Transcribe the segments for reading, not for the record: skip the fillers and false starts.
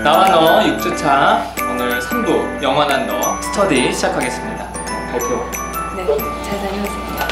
나와 너 6주차 오늘 3부 영원한 너 스터디 시작하겠습니다. 발표. 네, 잘 다녀오세요.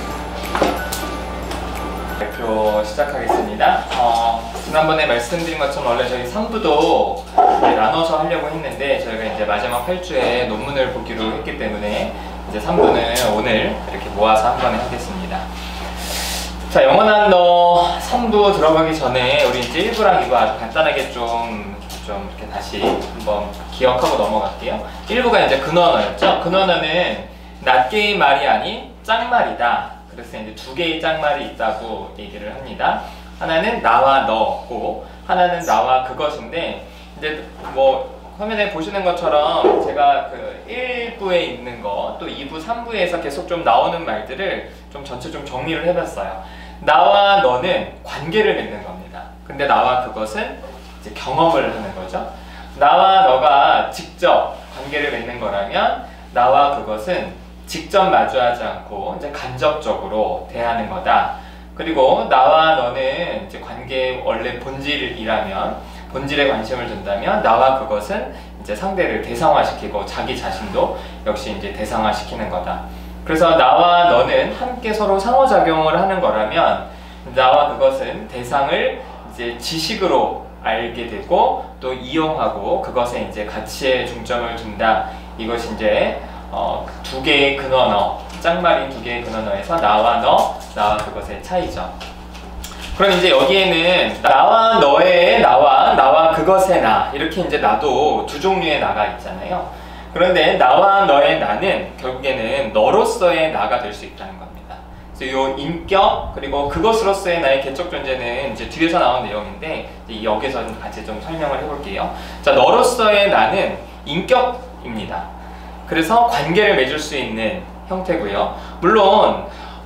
발표 시작하겠습니다. 지난번에 말씀드린 것처럼 원래 저희 3부도 나눠서 하려고 했는데 저희가 이제 마지막 8주에 논문을 보기로 했기 때문에 이제 3부는 오늘 이렇게 모아서 한 번에 하겠습니다. 자, 영원한 너 3부 들어가기 전에 우리 이제 1부랑 2부 아주 간단하게 좀 이렇게 다시 한번 기억하고 넘어갈게요. 1부가 이제 근원어였죠. 근원어는 낱개의 말이 아닌 짝말이다. 그래서 이제 두 개의 짝말이 있다고 얘기를 합니다. 하나는 나와 너고 하나는 나와 그것인데 이제 뭐 화면에 보시는 것처럼 제가 그 1부에 있는 거 또 2부, 3부에서 계속 좀 나오는 말들을 좀 전체 좀 정리를 해봤어요. 나와 너는 관계를 맺는 겁니다. 근데 나와 그것은 이제 경험을 하는 거죠. 나와 너가 직접 관계를 맺는 거라면 나와 그것은 직접 마주하지 않고 이제 간접적으로 대하는 거다. 그리고 나와 너는 이제 관계의 원래 본질이라면 본질에 관심을 둔다면 나와 그것은 이제 상대를 대상화시키고 자기 자신도 역시 이제 대상화시키는 거다. 그래서 나와 너는 함께 서로 상호작용을 하는 거라면 나와 그것은 대상을 이제 지식으로 알게 되고 또 이용하고 그것에 이제 가치에 중점을 둔다. 이것이 이제 두 개의 근원어, 짝말인 두 개의 근원어에서 나와 너, 나와 그것의 차이죠. 그럼 이제 여기에는 나와 너의 나와, 나와 그것의 나 이렇게 이제 나도 두 종류의 나가 있잖아요. 그런데 나와 너의 나는 결국에는 너로서의 나가 될 수 있다는 겁니다. 그래서 이 인격 그리고 그것으로서의 나의 개적 존재는 이제 뒤에서 나온 내용인데 여기서 좀 같이 좀 설명을 해볼게요. 자, 너로서의 나는 인격입니다. 그래서 관계를 맺을 수 있는 형태고요. 물론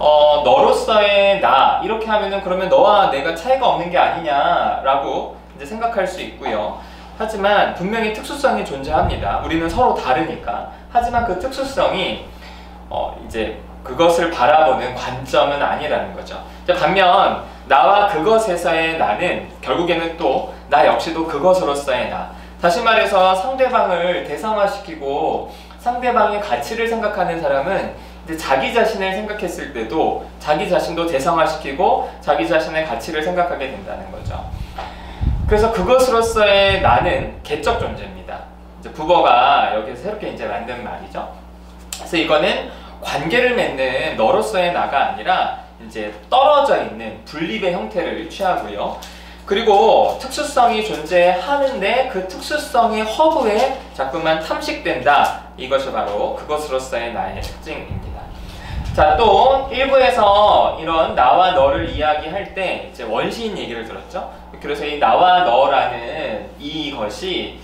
너로서의 나 이렇게 하면은 그러면 너와 내가 차이가 없는 게 아니냐라고 이제 생각할 수 있고요. 하지만 분명히 특수성이 존재합니다. 우리는 서로 다르니까. 하지만 그 특수성이 이제 그것을 바라보는 관점은 아니라는 거죠. 반면 나와 그것에서의 나는 결국에는 또 나 역시도 그것으로서의 나. 다시 말해서 상대방을 대상화시키고 상대방의 가치를 생각하는 사람은 이제 자기 자신을 생각했을 때도 자기 자신도 대상화시키고 자기 자신의 가치를 생각하게 된다는 거죠. 그래서 그것으로서의 나는 개적 존재입니다. 이제 국어가 여기서 새롭게 이제 만든 말이죠. 그래서 이거는 관계를 맺는 너로서의 나가 아니라 이제 떨어져 있는 분립의 형태를 취하고요. 그리고 특수성이 존재하는데 그 특수성이 허구에 자꾸만 탐식된다. 이것이 바로 그것으로서의 나의 특징입니다. 자, 또 1부에서 이런 나와 너를 이야기할 때 이제 원시인 얘기를 들었죠. 그래서 이 나와 너라는 이것이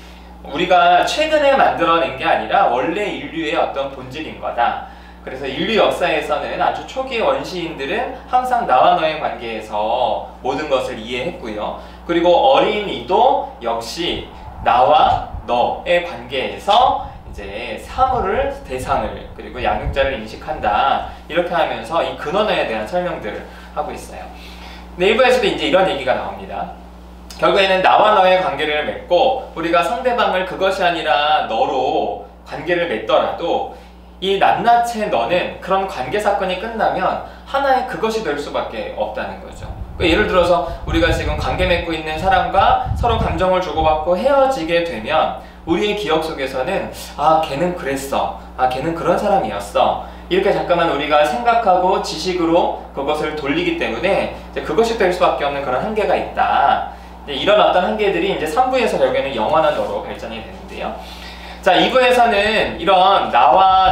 우리가 최근에 만들어낸 게 아니라 원래 인류의 어떤 본질인 거다. 그래서 인류 역사에서는 아주 초기의 원시인들은 항상 나와 너의 관계에서 모든 것을 이해했고요. 그리고 어린이도 역시 나와 너의 관계에서 이제 사물을, 대상을, 그리고 양육자를 인식한다. 이렇게 하면서 이 근원어에 대한 설명들을 하고 있어요. 네이버에서도 이제 이런 얘기가 나옵니다. 결국에는 나와 너의 관계를 맺고 우리가 상대방을 그것이 아니라 너로 관계를 맺더라도 이 낱낱의 너는 그런 관계 사건이 끝나면 하나의 그것이 될 수밖에 없다는 거죠. 예를 들어서 우리가 지금 관계 맺고 있는 사람과 서로 감정을 주고받고 헤어지게 되면 우리의 기억 속에서는 아, 걔는 그랬어. 아, 걔는 그런 사람이었어. 이렇게 잠깐만 우리가 생각하고 지식으로 그것을 돌리기 때문에 이제 그것이 될 수밖에 없는 그런 한계가 있다. 이런 어떤 한계들이 이제 3부에서 결국에는 영원한 너로 발전이 되는데요. 자, 2부에서는 이런 나와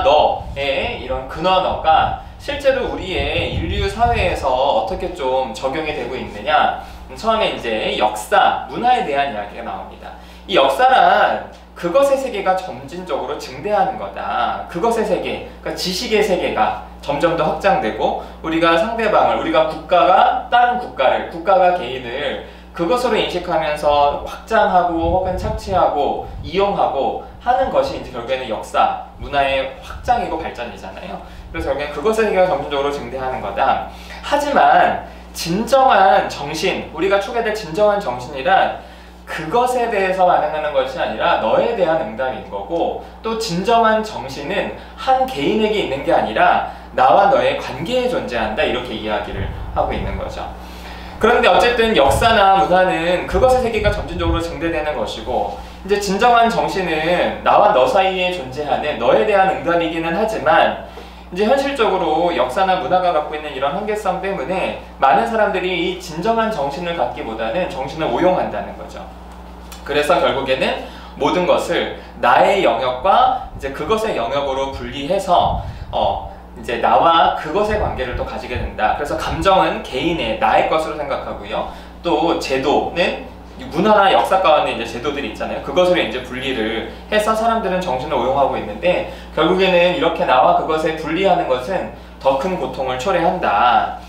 너의 이런 근원어가 실제로 우리의 인류 사회에서 어떻게 좀 적용이 되고 있느냐. 처음에 이제 역사, 문화에 대한 이야기가 나옵니다. 이 역사란 그것의 세계가 점진적으로 증대하는 거다. 그것의 세계, 그러니까 지식의 세계가 점점 더 확장되고 우리가 상대방을, 우리가 국가가 다른 국가를, 국가가 개인을 그것으로 인식하면서 확장하고 혹은 착취하고 이용하고 하는 것이 이제 결국에는 역사, 문화의 확장이고 발전이잖아요. 그래서 결국엔 그것의 세계가 점진적으로 증대하는 거다. 하지만 진정한 정신, 우리가 추구해야 될 진정한 정신이란 그것에 대해서 반응하는 것이 아니라 너에 대한 응답인 거고, 또 진정한 정신은 한 개인에게 있는 게 아니라 나와 너의 관계에 존재한다, 이렇게 이야기를 하고 있는 거죠. 그런데 어쨌든 역사나 문화는 그것의 세계가 점진적으로 증대되는 것이고, 이제 진정한 정신은 나와 너 사이에 존재하는 너에 대한 응답이기는 하지만, 이제 현실적으로 역사나 문화가 갖고 있는 이런 한계성 때문에 많은 사람들이 이 진정한 정신을 갖기보다는 정신을 오용한다는 거죠. 그래서 결국에는 모든 것을 나의 영역과 이제 그것의 영역으로 분리해서 이제 나와 그것의 관계를 또 가지게 된다. 그래서 감정은 개인의 나의 것으로 생각하고요. 또 제도는 문화나 역사 가운데 이제 제도들이 있잖아요. 그것으로 이제 분리를 해서 사람들은 정신을 오용하고 있는데, 결국에는 이렇게 나와 그것을 분리하는 것은 더 큰 고통을 초래한다.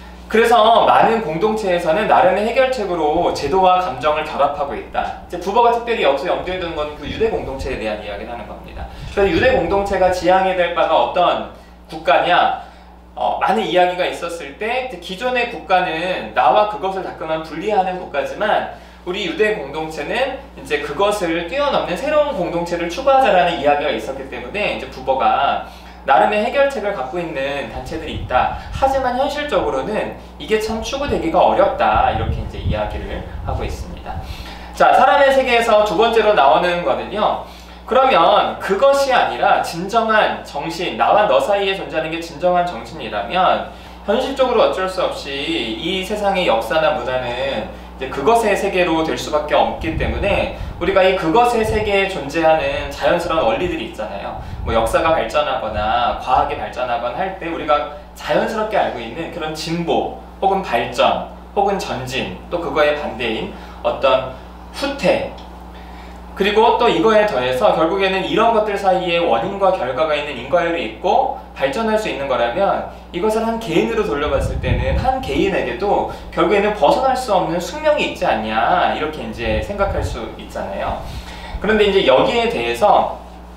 그래서 많은 공동체에서는 나름의 해결책으로 제도와 감정을 결합하고 있다. 이제 부버가 특별히 여기서 염두에 두는 건 그 유대 공동체에 대한 이야기를 하는 겁니다. 그래서 유대 공동체가 지향해야 될 바가 어떤 국가냐? 많은 이야기가 있었을 때 기존의 국가는 나와 그것을 자꾸만 분리하는 국가지만, 우리 유대 공동체는 이제 그것을 뛰어넘는 새로운 공동체를 추구하자라는 이야기가 있었기 때문에 이제 부버가 나름의 해결책을 갖고 있는 단체들이 있다. 하지만 현실적으로는 이게 참 추구되기가 어렵다. 이렇게 이제 이야기를 하고 있습니다. 자, 사람의 세계에서 두 번째로 나오는 거는요. 그러면 그것이 아니라 진정한 정신, 나와 너 사이에 존재하는 게 진정한 정신이라면 현실적으로 어쩔 수 없이 이 세상의 역사나 문화는 그것의 세계로 될 수밖에 없기 때문에, 우리가 이 그것의 세계에 존재하는 자연스러운 원리들이 있잖아요. 뭐 역사가 발전하거나 과학이 발전하거나 할 때 우리가 자연스럽게 알고 있는 그런 진보 혹은 발전 혹은 전진, 또 그거의 반대인 어떤 후퇴, 그리고 또 이거에 더해서 결국에는 이런 것들 사이에 원인과 결과가 있는 인과율이 있고 발전할 수 있는 거라면, 이것을 한 개인으로 돌려봤을 때는 한 개인에게도 결국에는 벗어날 수 없는 숙명이 있지 않냐, 이렇게 이제 생각할 수 있잖아요. 그런데 이제 여기에 대해서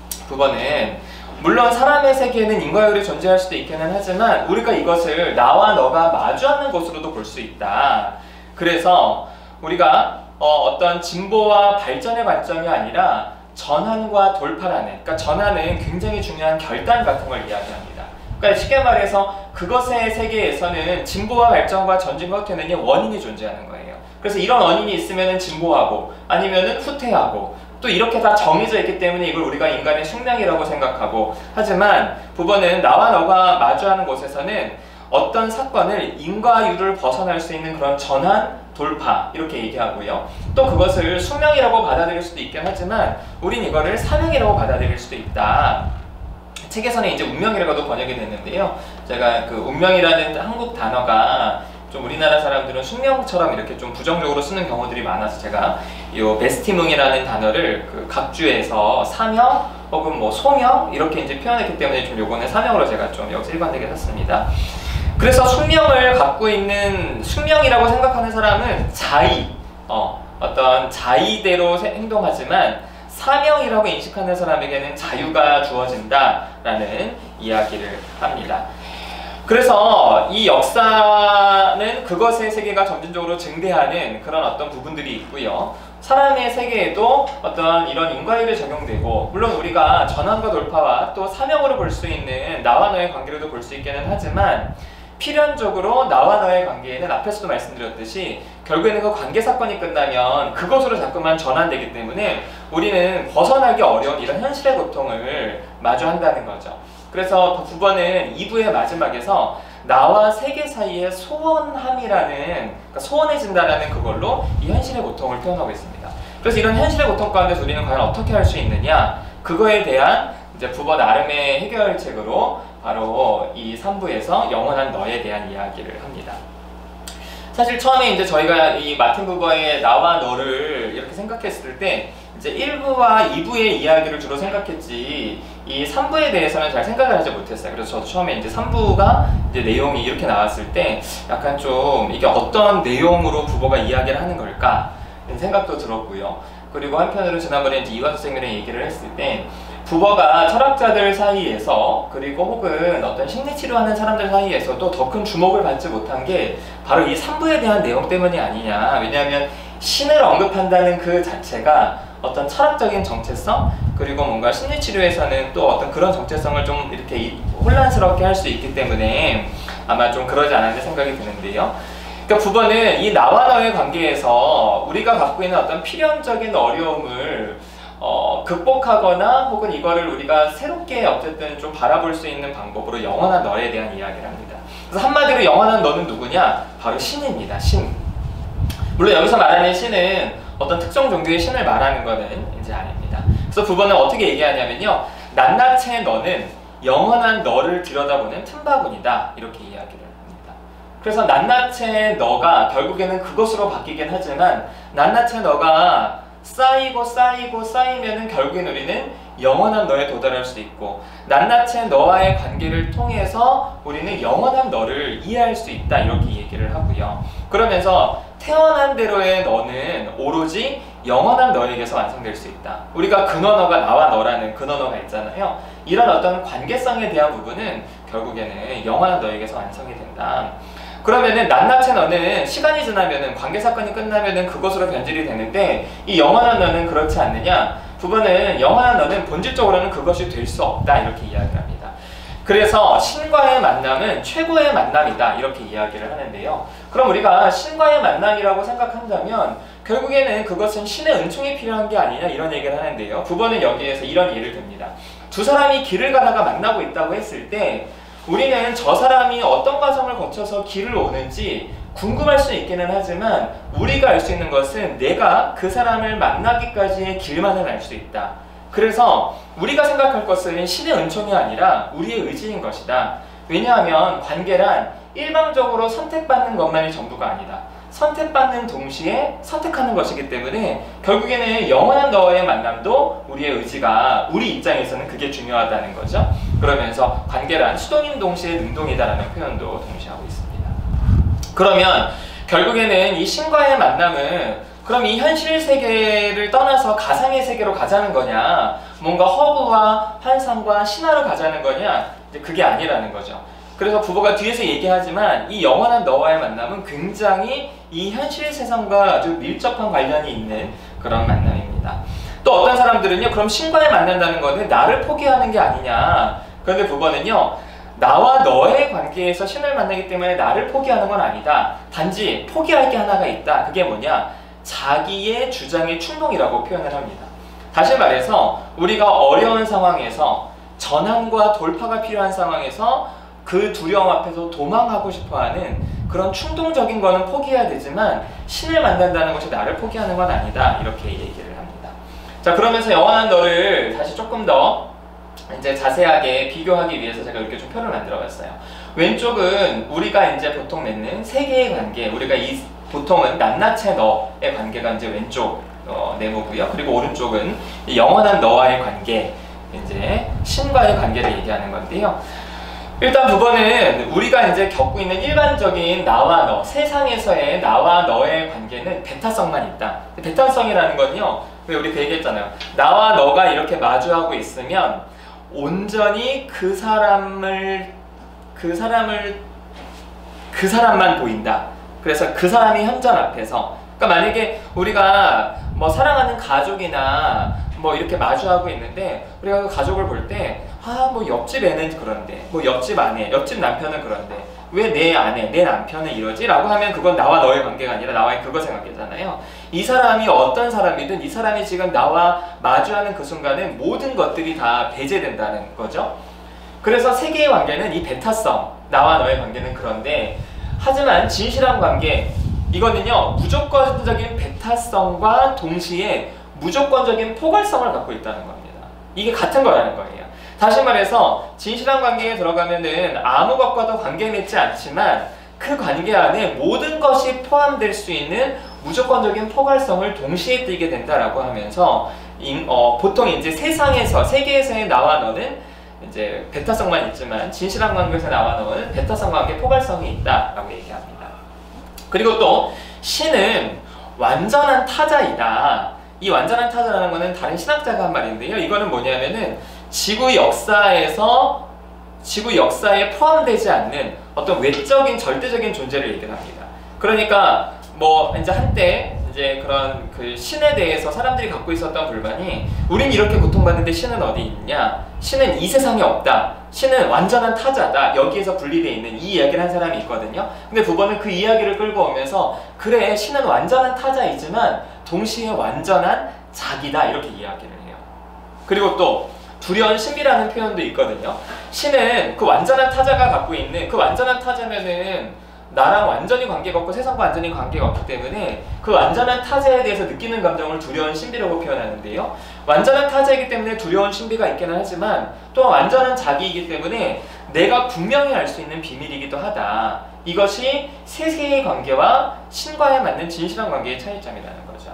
부버는 물론 사람의 세계에는 인과율이 존재할 수도 있기는 하지만 우리가 이것을 나와 너가 마주하는 것으로도 볼 수 있다. 그래서 우리가 어떤 진보와 발전의 관점이 아니라 전환과 돌파라는, 그러니까 전환은 굉장히 중요한 결단 같은 걸 이야기합니다. 그러니까 쉽게 말해서 그것의 세계에서는 진보와 발전과 전진과 후퇴는 원인이 존재하는 거예요. 그래서 이런 원인이 있으면 진보하고 아니면 후퇴하고, 또 이렇게 다 정해져 있기 때문에 이걸 우리가 인간의 숙명이라고 생각하고, 하지만 부버는 나와 너가 마주하는 곳에서는 어떤 사건을 인과율을 벗어날 수 있는 그런 전환, 돌파, 이렇게 얘기하고요. 또 그것을 숙명이라고 받아들일 수도 있긴 하지만 우린 이거를 사명이라고 받아들일 수도 있다. 책에서는 이제 운명이라고도 번역이 됐는데요. 제가 그 운명이라는 한국 단어가 좀 우리나라 사람들은 숙명처럼 이렇게 좀 부정적으로 쓰는 경우들이 많아서 제가 이 베스티뭉이라는 단어를 그 각주에서 사명 혹은 뭐 소명 이렇게 이제 표현했기 때문에 좀 요거는 사명으로 제가 좀 여기서 일관되게 샀습니다. 그래서 숙명을 갖고 있는, 숙명이라고 생각하는 사람은 자의, 어떤 자의대로 행동하지만 사명이라고 인식하는 사람에게는 자유가 주어진다라는 이야기를 합니다. 그래서 이 역사는 그것의 세계가 점진적으로 증대하는 그런 어떤 부분들이 있고요. 사람의 세계에도 어떤 이런 인과율이 적용되고, 물론 우리가 전환과 돌파와 또 사명으로 볼 수 있는 나와 너의 관계로도 볼 수 있기는 하지만, 필연적으로 나와 너의 관계에는 앞에서도 말씀드렸듯이 결국에는 그 관계 사건이 끝나면 그것으로 자꾸만 전환되기 때문에 우리는 벗어나기 어려운 이런 현실의 고통을 마주한다는 거죠. 그래서 부버는 2부의 마지막에서 나와 세계 사이의 소원함이라는, 그러니까 소원해진다라는 그걸로 이 현실의 고통을 표현하고 있습니다. 그래서 이런 현실의 고통 가운데서 우리는 과연 어떻게 할 수 있느냐, 그거에 대한 이제 부버 나름의 해결책으로 바로 이 3부에서 영원한 너에 대한 이야기를 합니다. 사실 처음에 이제 저희가 이 마틴 부버의 나와 너를 이렇게 생각했을 때 이제 1부와 2부의 이야기를 주로 생각했지 이 3부에 대해서는 잘 생각을 하지 못했어요. 그래서 저도 처음에 이제 3부가 이제 내용이 이렇게 나왔을 때 약간 좀 이게 어떤 내용으로 부버가 이야기를 하는 걸까 생각도 들었고요. 그리고 한편으로 지난번에 이제 이완수 선생님이랑 얘기를 했을 때 부버가 철학자들 사이에서 그리고 혹은 어떤 심리치료하는 사람들 사이에서도 더 큰 주목을 받지 못한 게 바로 이 3부에 대한 내용 때문이 아니냐. 왜냐하면 신을 언급한다는 그 자체가 어떤 철학적인 정체성, 그리고 뭔가 심리치료에서는 또 어떤 그런 정체성을 좀 이렇게 혼란스럽게 할 수 있기 때문에 아마 좀 그러지 않았나 생각이 드는데요. 그러니까 9번은 이 나와 너의 관계에서 우리가 갖고 있는 어떤 필연적인 어려움을 극복하거나 혹은 이거를 우리가 새롭게 어쨌든 좀 바라볼 수 있는 방법으로 영원한 너에 대한 이야기를 합니다. 그래서 한마디로 영원한 너는 누구냐? 바로 신입니다. 신. 물론 여기서 말하는 신은 어떤 특정 종교의 신을 말하는 것은 이제 아닙니다. 그래서 9번은 어떻게 얘기하냐면요. 낱낱의 너는 영원한 너를 들여다보는 틈바구니다. 이렇게 이야기를 합니다. 그래서 낱낱의 너가 결국에는 그것으로 바뀌긴 하지만 낱낱의 너가 쌓이고 쌓이면은 결국엔 우리는 영원한 너에 도달할 수 있고 낱낱의 너와의 관계를 통해서 우리는 영원한 너를 이해할 수 있다 이렇게 얘기를 하고요. 그러면서 태어난 대로의 너는 오로지 영원한 너에게서 완성될 수 있다. 우리가 근원어가 나와 너라는 근원어가 있잖아요. 이런 어떤 관계성에 대한 부분은 결국에는 영원한 너에게서 완성이 된다. 그러면은 낱낱의 너는 시간이 지나면은 관계사건이 끝나면은 그것으로 변질이 되는데 이 영원한 너는 그렇지 않느냐? 9번은 영원한 너는 본질적으로는 그것이 될 수 없다 이렇게 이야기를 합니다. 그래서 신과의 만남은 최고의 만남이다 이렇게 이야기를 하는데요. 그럼 우리가 신과의 만남이라고 생각한다면 결국에는 그것은 신의 은총이 필요한 게 아니냐 이런 얘기를 하는데요. 9번은 여기에서 이런 예를 듭니다. 두 사람이 길을 가다가 만나고 있다고 했을 때 우리는 저 사람이 어떤 과정을 거쳐서 길을 오는지 궁금할 수 있기는 하지만 우리가 알 수 있는 것은 내가 그 사람을 만나기까지의 길만을 알 수 있다. 그래서 우리가 생각할 것은 신의 은총이 아니라 우리의 의지인 것이다. 왜냐하면 관계란 일방적으로 선택받는 것만이 전부가 아니다. 선택받는 동시에 선택하는 것이기 때문에 결국에는 영원한 너와의 만남도 우리의 의지가 우리 입장에서는 그게 중요하다는 거죠. 그러면서 관계란 수동인 동시에 능동이다라는 표현도 동시에 하고 있습니다. 그러면 결국에는 이 신과의 만남은 그럼 이 현실 세계를 떠나서 가상의 세계로 가자는 거냐, 뭔가 허구와 환상과 신화로 가자는 거냐, 이제 그게 아니라는 거죠. 그래서 부부가 뒤에서 얘기하지만 이 영원한 너와의 만남은 굉장히 이 현실 세상과 아주 밀접한 관련이 있는 그런 만남입니다. 또 어떤 사람들은요, 그럼 신과에 만난다는 거는 나를 포기하는 게 아니냐. 그런데 부부는요, 나와 너의 관계에서 신을 만나기 때문에 나를 포기하는 건 아니다. 단지 포기할 게 하나가 있다. 그게 뭐냐? 자기의 주장의 충동이라고 표현을 합니다. 다시 말해서 우리가 어려운 상황에서 전환과 돌파가 필요한 상황에서 그 두려움 앞에서 도망하고 싶어하는 그런 충동적인 거는 포기해야 되지만 신을 만난다는 것이 나를 포기하는 건 아니다. 이렇게 얘기를 합니다. 자, 그러면서 영원한 너를 다시 조금 더 이제 자세하게 비교하기 위해서 제가 이렇게 좀 표를 만들어 봤어요. 왼쪽은 우리가 이제 보통 맺는 세 개의 관계, 우리가 이 보통은 낱낱의 너의 관계가 이제 왼쪽 네모고요. 그리고 오른쪽은 영원한 너와의 관계, 이제 신과의 관계를 얘기하는 건데요. 일단 9번은 우리가 이제 겪고 있는 일반적인 나와 너, 세상에서의 나와 너의 관계는 배타성만 있다. 배타성이라는 건요, 왜 우리 그 얘기했잖아요. 나와 너가 이렇게 마주하고 있으면 온전히 그 사람만 보인다. 그래서 그 사람이 현전 앞에서, 그러니까 만약에 우리가 뭐 사랑하는 가족이나 뭐 이렇게 마주하고 있는데 우리가 그 가족을 볼 때 뭐 옆집 애는 그런데, 뭐 옆집 아내, 옆집 남편은 그런데 왜 내 아내, 내 남편은 이러지? 라고 하면 그건 나와 너의 관계가 아니라 나와의 그거 생각이잖아요. 이 사람이 어떤 사람이든 이 사람이 지금 나와 마주하는 그 순간은 모든 것들이 다 배제된다는 거죠. 그래서 세계의 관계는 이 배타성, 나와 너의 관계는 그런데, 하지만 진실한 관계, 이거는요 무조건적인 배타성과 동시에 무조건적인 포괄성을 갖고 있다는 겁니다. 이게 같은 거라는 거예요. 다시 말해서 진실한 관계에 들어가면은 아무 것과도 관계 맺지 않지만 그 관계 안에 모든 것이 포함될 수 있는 무조건적인 포괄성을 동시에 띠게 된다라고 하면서 보통 이제 세계에서의 나와 너는 이제 배타성만 있지만 진실한 관계에서 나와 너는 배타성과 함께 포괄성이 있다라고 얘기합니다. 그리고 또 신은 완전한 타자이다. 이 완전한 타자라는 거는 다른 신학자가 한 말인데요. 이거는 뭐냐면은 지구 역사에 포함되지 않는 어떤 외적인 절대적인 존재를 얘기를 합니다. 그러니까 뭐 이제 한때 이제 그런 그 신에 대해서 사람들이 갖고 있었던 불만이 우린 이렇게 고통받는데 신은 어디 있냐? 신은 이 세상에 없다. 신은 완전한 타자다. 여기에서 분리되어 있는 이 이야기를 한 사람이 있거든요. 근데 부번은 그 이야기를 끌고 오면서 그래 신은 완전한 타자이지만 동시에 완전한 자기다 이렇게 이야기를 해요. 그리고 또 두려운 신비라는 표현도 있거든요. 신은 그 완전한 타자가 갖고 있는 그 완전한 타자면은 나랑 완전히 관계가 없고 세상과 완전히 관계가 없기 때문에 그 완전한 타자에 대해서 느끼는 감정을 두려운 신비라고 표현하는데요. 완전한 타자이기 때문에 두려운 신비가 있기는 하지만 또한 완전한 자기이기 때문에 내가 분명히 알 수 있는 비밀이기도 하다. 이것이 세계의 관계와 신과에 맞는 진실한 관계의 차이점이라는 거죠.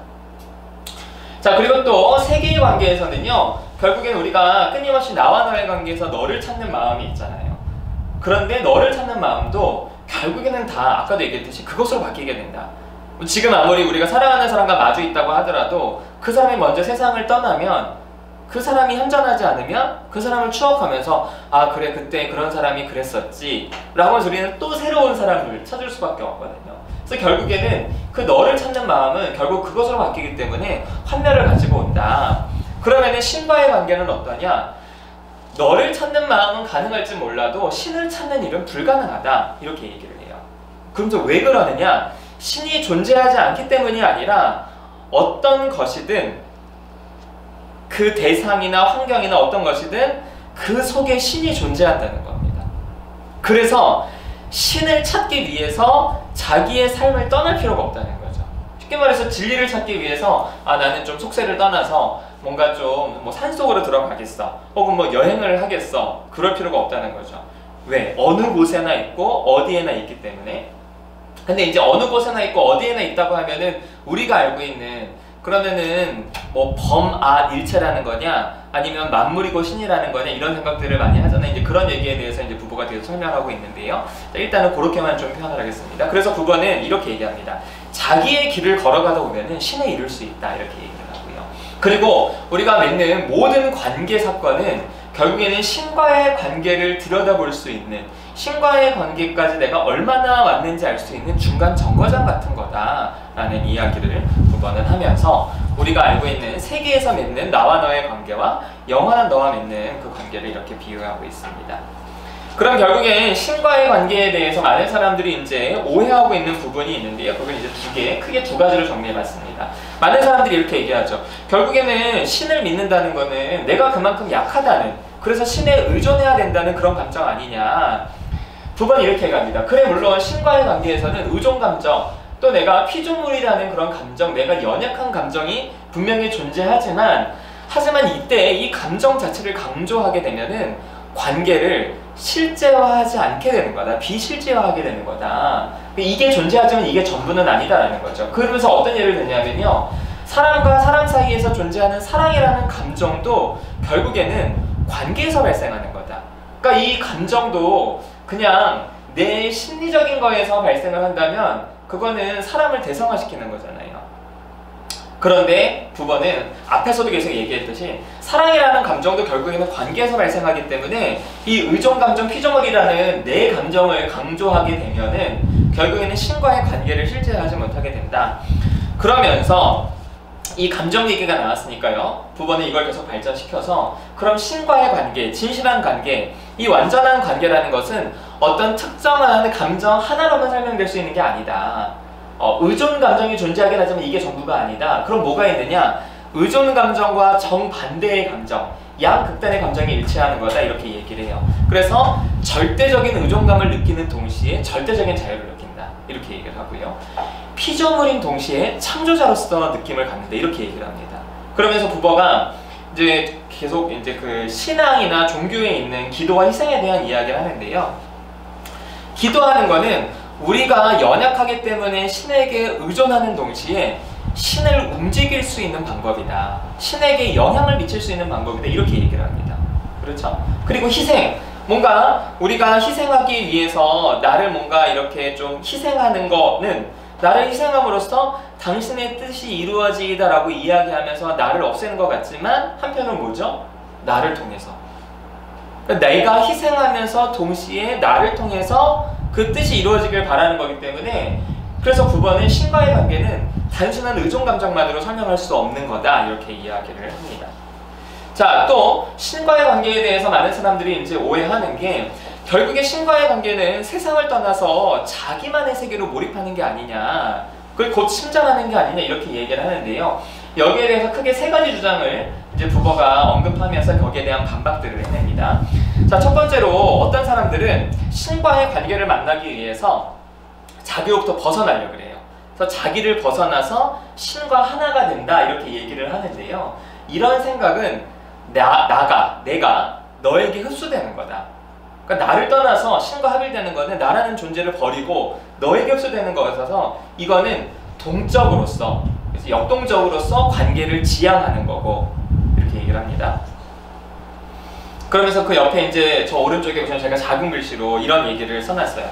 자, 그리고 또 세계의 관계에서는요, 결국엔 우리가 끊임없이 나와 너의 관계에서 너를 찾는 마음이 있잖아요. 그런데 너를 찾는 마음도 결국에는 다 아까도 얘기했듯이 그것으로 바뀌게 된다. 지금 아무리 우리가 사랑하는 사람과 마주 있다고 하더라도 그 사람이 먼저 세상을 떠나면 그 사람이 현존하지 않으면 그 사람을 추억하면서 아 그래 그때 그런 사람이 그랬었지 라고 해서 우리는 또 새로운 사람을 찾을 수밖에 없거든요. 그래서 결국에는 그 너를 찾는 마음은 결국 그것으로 바뀌기 때문에 환멸을 가지고 온다. 그러면은 신과의 관계는 어떠냐? 너를 찾는 마음은 가능할지 몰라도 신을 찾는 일은 불가능하다 이렇게 얘기를 해요. 그럼 왜 그러느냐? 신이 존재하지 않기 때문이 아니라 어떤 것이든 그 대상이나 환경이나 어떤 것이든 그 속에 신이 존재한다는 겁니다. 그래서 신을 찾기 위해서 자기의 삶을 떠날 필요가 없다는 거죠. 쉽게 말해서 진리를 찾기 위해서 아 나는 좀 속세를 떠나서 뭔가 좀 뭐 산속으로 들어가겠어 혹은 뭐 여행을 하겠어 그럴 필요가 없다는 거죠. 왜? 어느 곳에나 있고 어디에나 있기 때문에. 근데 이제 어느 곳에나 있고 어디에나 있다고 하면은 우리가 알고 있는 그러면은 뭐 범아일체라는 거냐 아니면 만물이고 신이라는 거냐 이런 생각들을 많이 하잖아요. 이제 그런 얘기에 대해서 이제 부부가 계속 설명하고 있는데요. 자, 일단은 그렇게만 좀 표현을 하겠습니다. 그래서 부부는 이렇게 얘기합니다. 자기의 길을 걸어가다 보면은 신을 이룰 수 있다 이렇게 얘기를 하고요. 그리고 우리가 맺는 모든 관계 사건은 결국에는 신과의 관계를 들여다볼 수 있는 신과의 관계까지 내가 얼마나 왔는지 알 수 있는 중간 정거장 같은 거다라는 이야기를 두 번은 하면서 우리가 알고 있는 세계에서 맺는 나와 너의 관계와 영원한 너와 맺는 그 관계를 이렇게 비유하고 있습니다. 그럼 결국엔 신과의 관계에 대해서 많은 사람들이 이제 오해하고 있는 부분이 있는데요. 그건 이제 크게 두 가지로 정리해봤습니다. 많은 사람들이 이렇게 얘기하죠. 결국에는 신을 믿는다는 거는 내가 그만큼 약하다는, 그래서 신에 의존해야 된다는 그런 감정 아니냐. 두 번 이렇게 얘기합니다. 그래 물론 신과의 관계에서는 의존 감정, 또 내가 피조물이라는 그런 감정, 내가 연약한 감정이 분명히 존재하지만 이때 이 감정 자체를 강조하게 되면은 관계를 실제화하지 않게 되는 거다. 비실제화하게 되는 거다. 이게 존재하지만 이게 전부는 아니다라는 거죠. 그러면서 어떤 예를 들냐면요. 사람과 사람 사이에서 존재하는 사랑이라는 감정도 결국에는 관계에서 발생하는 거다. 그러니까 이 감정도 그냥 내 심리적인 거에서 발생을 한다면 그거는 사람을 대성화시키는 거잖아요. 그런데 두 번은 앞에서도 계속 얘기했듯이 사랑이라는 감정도 결국에는 관계에서 발생하기 때문에 이 의존감정 피조물이라는 내 감정을 강조하게 되면은 결국에는 신과의 관계를 실제하지 못하게 된다. 그러면서 이 감정 얘기가 나왔으니까요. 두 번은 이걸 계속 발전시켜서 그럼 신과의 관계, 진실한 관계, 이 완전한 관계라는 것은 어떤 특정한 감정 하나로만 설명될 수 있는 게 아니다. 의존 감정이 존재하긴 하지만 이게 전부가 아니다. 그럼 뭐가 있느냐? 의존 감정과 정반대의 감정, 양극단의 감정이 일치하는 거다 이렇게 얘기를 해요. 그래서 절대적인 의존감을 느끼는 동시에 절대적인 자유를 느낀다 이렇게 얘기를 하고요. 피조물인 동시에 창조자로서 느낌을 갖는다 이렇게 얘기를 합니다. 그러면서 부버가 이제 계속 이제 그 신앙이나 종교에 있는 기도와 희생에 대한 이야기를 하는데요. 기도하는 거는 우리가 연약하기 때문에 신에게 의존하는 동시에 신을 움직일 수 있는 방법이다. 신에게 영향을 미칠 수 있는 방법이다. 이렇게 얘기를 합니다. 그렇죠? 그리고 희생. 뭔가 우리가 희생하기 위해서 나를 뭔가 이렇게 좀 희생하는 거는 나를 희생함으로써 당신의 뜻이 이루어지다라고 이야기하면서 나를 없애는 것 같지만 한편은 뭐죠? 나를 통해서. 그러니까 내가 희생하면서 동시에 나를 통해서 그 뜻이 이루어지길 바라는 거기 때문에 그래서 9번은 신과의 관계는 단순한 의존 감정만으로 설명할 수 없는 거다 이렇게 이야기를 합니다. 자, 또 신과의 관계에 대해서 많은 사람들이 이제 오해하는 게 결국에 신과의 관계는 세상을 떠나서 자기만의 세계로 몰입하는 게 아니냐, 그걸 곧 침잠하는 게 아니냐 이렇게 얘기를 하는데요. 여기에 대해서 크게 세 가지 주장을 이제 부버가 언급하면서 거기에 대한 반박들을 해냅니다. 자, 첫 번째로 어떤 사람들은 신과의 관계를 만나기 위해서 자기로부터 벗어나려고 그래요. 그래서 자기를 벗어나서 신과 하나가 된다 이렇게 얘기를 하는데요. 이런 생각은 내가 너에게 흡수되는 거다. 그러니까 나를 떠나서 신과 합일되는 거는 나라는 존재를 버리고 너에게 흡수되는 거여서 이거는 동적으로서, 그래서 역동적으로서 관계를 지향하는 거고 이렇게 얘기를 합니다. 그러면서 그 옆에 이제 저 오른쪽에 보시면 제가 작은 글씨로 이런 얘기를 써놨어요.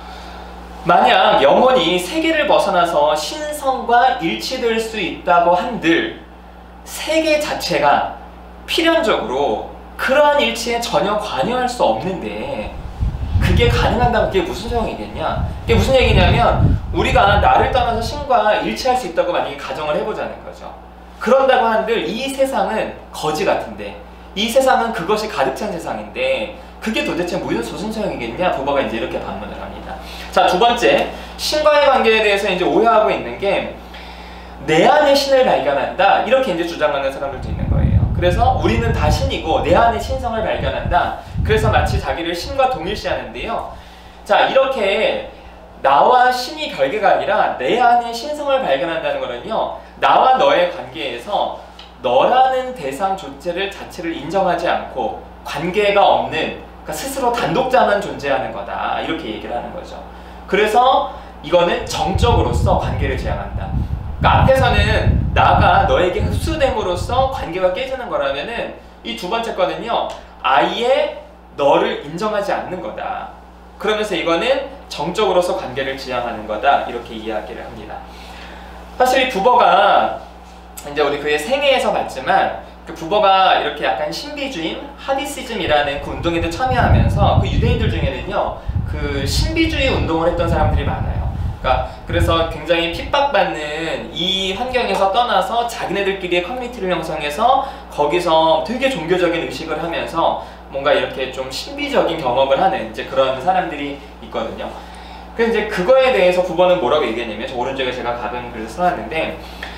만약 영혼이 세계를 벗어나서 신성과 일치될 수 있다고 한들 세계 자체가 필연적으로 그러한 일치에 전혀 관여할 수 없는데 그게 가능한다면 그게 무슨 소용이겠냐? 그게 무슨 얘기냐면 우리가 나를 떠나서 신과 일치할 수 있다고 만약에 가정을 해보자는 거죠. 그런다고 한들 이 세상은 거지 같은데, 이 세상은 그것이 가득 찬 세상인데 그게 도대체 무슨 소용이겠냐? 부버가 이제 이렇게 반문을 합니다. 자, 두 번째, 신과의 관계에 대해서 이제 오해하고 있는 게 내 안에 신을 발견한다 이렇게 이제 주장하는 사람들도 있는 거예요. 그래서 우리는 다 신이고 내 안에 신성을 발견한다. 그래서 마치 자기를 신과 동일시하는데요. 자, 이렇게 나와 신이 별개가 아니라 내 안에 신성을 발견한다는 거는요, 나와 너의 관계에서 너라는 대상 자체를 인정하지 않고 관계가 없는, 그러니까 스스로 단독자만 존재하는 거다 이렇게 얘기를 하는 거죠. 그래서 이거는 정적으로서 관계를 지향한다. 그러니까 앞에서는 나가 너에게 흡수됨으로써 관계가 깨지는 거라면은 이 두 번째 거는요, 아예 너를 인정하지 않는 거다. 그러면서 이거는 정적으로서 관계를 지향하는 거다 이렇게 이야기를 합니다. 사실 이 부버가 이제 우리 그의 생애에서 봤지만 그 부버가 이렇게 약간 신비주의, 하디시즘이라는 그 운동에도 참여하면서 그 유대인들 중에는요, 그 신비주의 운동을 했던 사람들이 많아요. 그래서 굉장히 핍박받는 이 환경에서 떠나서 자기네들끼리의 커뮤니티를 형성해서 거기서 되게 종교적인 의식을 하면서 뭔가 이렇게 좀 신비적인 경험을 하는 이제 그런 사람들이 있거든요. 그래서 이제 그거에 대해서 부버는 뭐라고 얘기했냐면, 저 오른쪽에 제가 가끔 글을 써놨는데,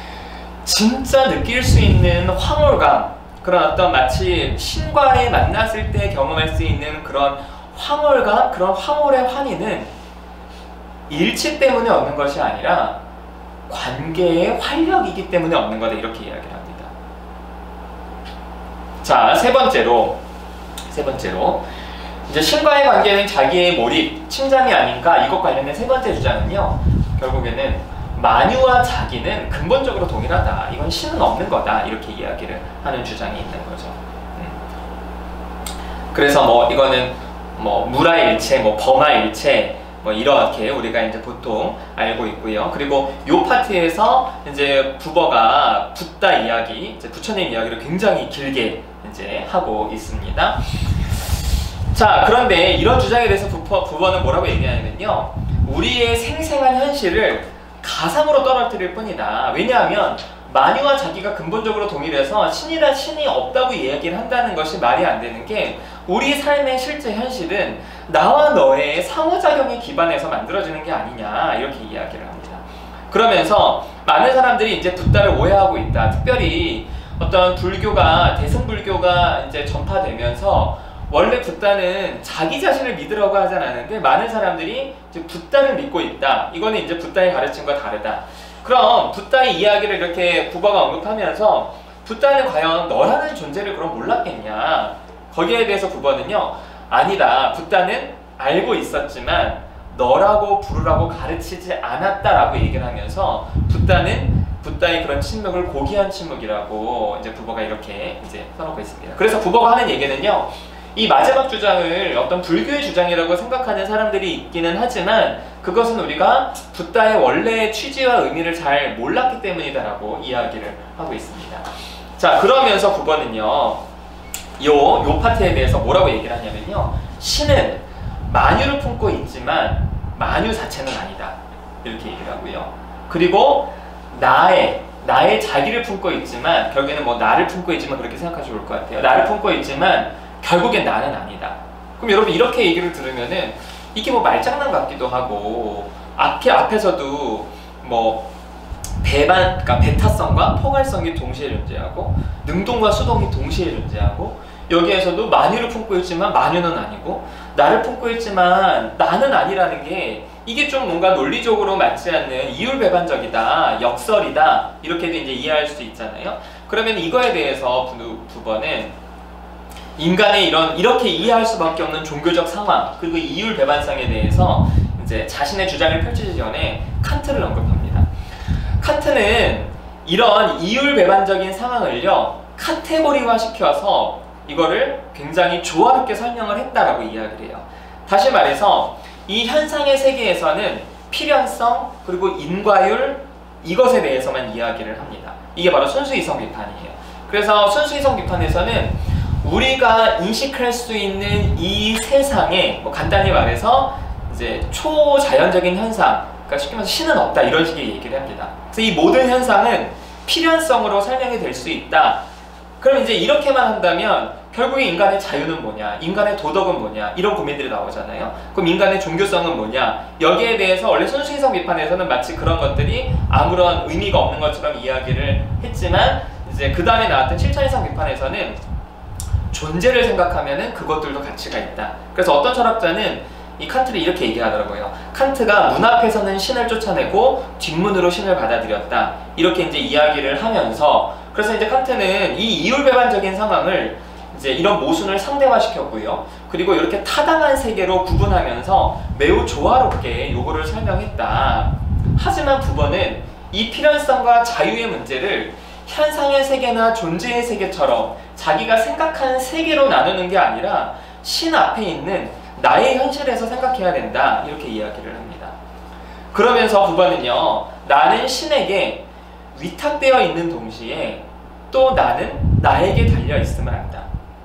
진짜 느낄 수 있는 황홀감, 그런 어떤 마치 신과에 만났을 때 경험할 수 있는 그런 황홀감, 그런 황홀의 환희는 일치 때문에 얻는 것이 아니라 관계의 활력이기 때문에 얻는 거다 이렇게 이야기를 합니다. 자, 세 번째로 이제 신과의 관계는 자기의 몰입, 침잠이 아닌가, 이것 관련된 세 번째 주장은요, 결국에는 만유와 자기는 근본적으로 동일하다, 이건 신은 없는 거다 이렇게 이야기를 하는 주장이 있는 거죠. 그래서 뭐 이거는 뭐 무라일체, 뭐 범아일체, 뭐 이렇게 우리가 이제 보통 알고 있고요. 그리고 요 파트에서 이제 부버가 붓다 이야기, 이제 부처님 이야기를 굉장히 길게 이제 하고 있습니다. 자, 그런데 이런 주장에 대해서 부버는 뭐라고 얘기하냐면요, 우리의 생생한 현실을 가상으로 떨어뜨릴 뿐이다. 왜냐하면 만유와 자기가 근본적으로 동일해서 신이 없다고 이야기를 한다는 것이 말이 안 되는 게, 우리 삶의 실제 현실은 나와 너의 상호작용에 기반해서 만들어지는 게 아니냐 이렇게 이야기를 합니다. 그러면서 많은 사람들이 이제 붓다를 오해하고 있다. 특별히 어떤 대승불교가 이제 전파되면서 원래 붓다는 자기 자신을 믿으라고 하진 않은데 많은 사람들이 이제 붓다를 믿고 있다. 이거는 이제 붓다의 가르침과 다르다. 그럼 붓다의 이야기를 이렇게 부버가 언급하면서 붓다는 과연 너라는 존재를 그럼 몰랐겠냐? 거기에 대해서 부버는요, 아니다. 붓다는 알고 있었지만 너라고 부르라고 가르치지 않았다라고 얘기를 하면서 붓다의 그런 침묵을 고귀한 침묵이라고 이제 부버가 이렇게 이제 써놓고 있습니다. 그래서 부버가 하는 얘기는요, 이 마지막 주장을 어떤 불교의 주장이라고 생각하는 사람들이 있기는 하지만 그것은 우리가 붓다의 원래의 취지와 의미를 잘 몰랐기 때문이다라고 이야기를 하고 있습니다. 자, 그러면서 부버는요, 요 파트에 대해서 뭐라고 얘기를 하냐면요, 신은 만유를 품고 있지만 만유 자체는 아니다 이렇게 얘기를 하고요. 그리고 나의 자기를 품고 있지만 결국에는 뭐 나를 품고 있지만 그렇게 생각하시면 좋을 것 같아요. 나를 품고 있지만 결국엔 나는 아니다. 그럼 여러분 이렇게 얘기를 들으면은 이게 뭐 말장난 같기도 하고 앞에서도 뭐 그러니까 배타성과 포괄성이 동시에 존재하고 능동과 수동이 동시에 존재하고 여기에서도 만유를 품고 있지만 만유는 아니고 나를 품고 있지만 나는 아니라는 게 이게 좀 뭔가 논리적으로 맞지 않는 이율배반적이다, 역설이다 이렇게도 이제 이해할 수 있잖아요. 그러면 이거에 대해서 부번은 인간의 이렇게 이해할 수밖에 없는 종교적 상황 그리고 이율배반성에 대해서 이제 자신의 주장을 펼치기 전에 칸트를 언급합니다. 칸트는 이런 이율배반적인 상황을요 카테고리화 시켜서 이거를 굉장히 조화 있게 설명을 했다라고 이야기를 해요. 다시 말해서 이 현상의 세계에서는 필연성 그리고 인과율 이것에 대해서만 이야기를 합니다. 이게 바로 순수이성 비판이에요. 그래서 순수이성 비판에서는 우리가 인식할 수 있는 이 세상에 뭐 간단히 말해서 이제 초자연적인 현상, 그러니까 쉽게 말해서 신은 없다 이런 식의 얘기를 합니다. 그래서 이 모든 현상은 필연성으로 설명이 될 수 있다. 그럼 이제 이렇게만 한다면 결국에 인간의 자유는 뭐냐, 인간의 도덕은 뭐냐 이런 고민들이 나오잖아요. 그럼 인간의 종교성은 뭐냐, 여기에 대해서 원래 순수이성 비판에서는 마치 그런 것들이 아무런 의미가 없는 것처럼 이야기를 했지만 이제 그 다음에 나왔던 실천이성 비판에서는 존재를 생각하면은 그것들도 가치가 있다. 그래서 어떤 철학자는 이 칸트를 이렇게 얘기하더라고요. 칸트가 문 앞에서는 신을 쫓아내고 뒷문으로 신을 받아들였다. 이렇게 이제 이야기를 하면서 그래서 이제 칸트는 이 이율배반적인 상황을 이제 이런 모순을 상대화시켰고요. 그리고 이렇게 타당한 세계로 구분하면서 매우 조화롭게 요거를 설명했다. 하지만 부번은 이 필연성과 자유의 문제를 현상의 세계나 존재의 세계처럼 자기가 생각하는 세계로 나누는 게 아니라 신 앞에 있는 나의 현실에서 생각해야 된다 이렇게 이야기를 합니다. 그러면서 부번은요 나는 신에게 위탁되어 있는 동시에 또 나는 나에게 달려 있음을 안다.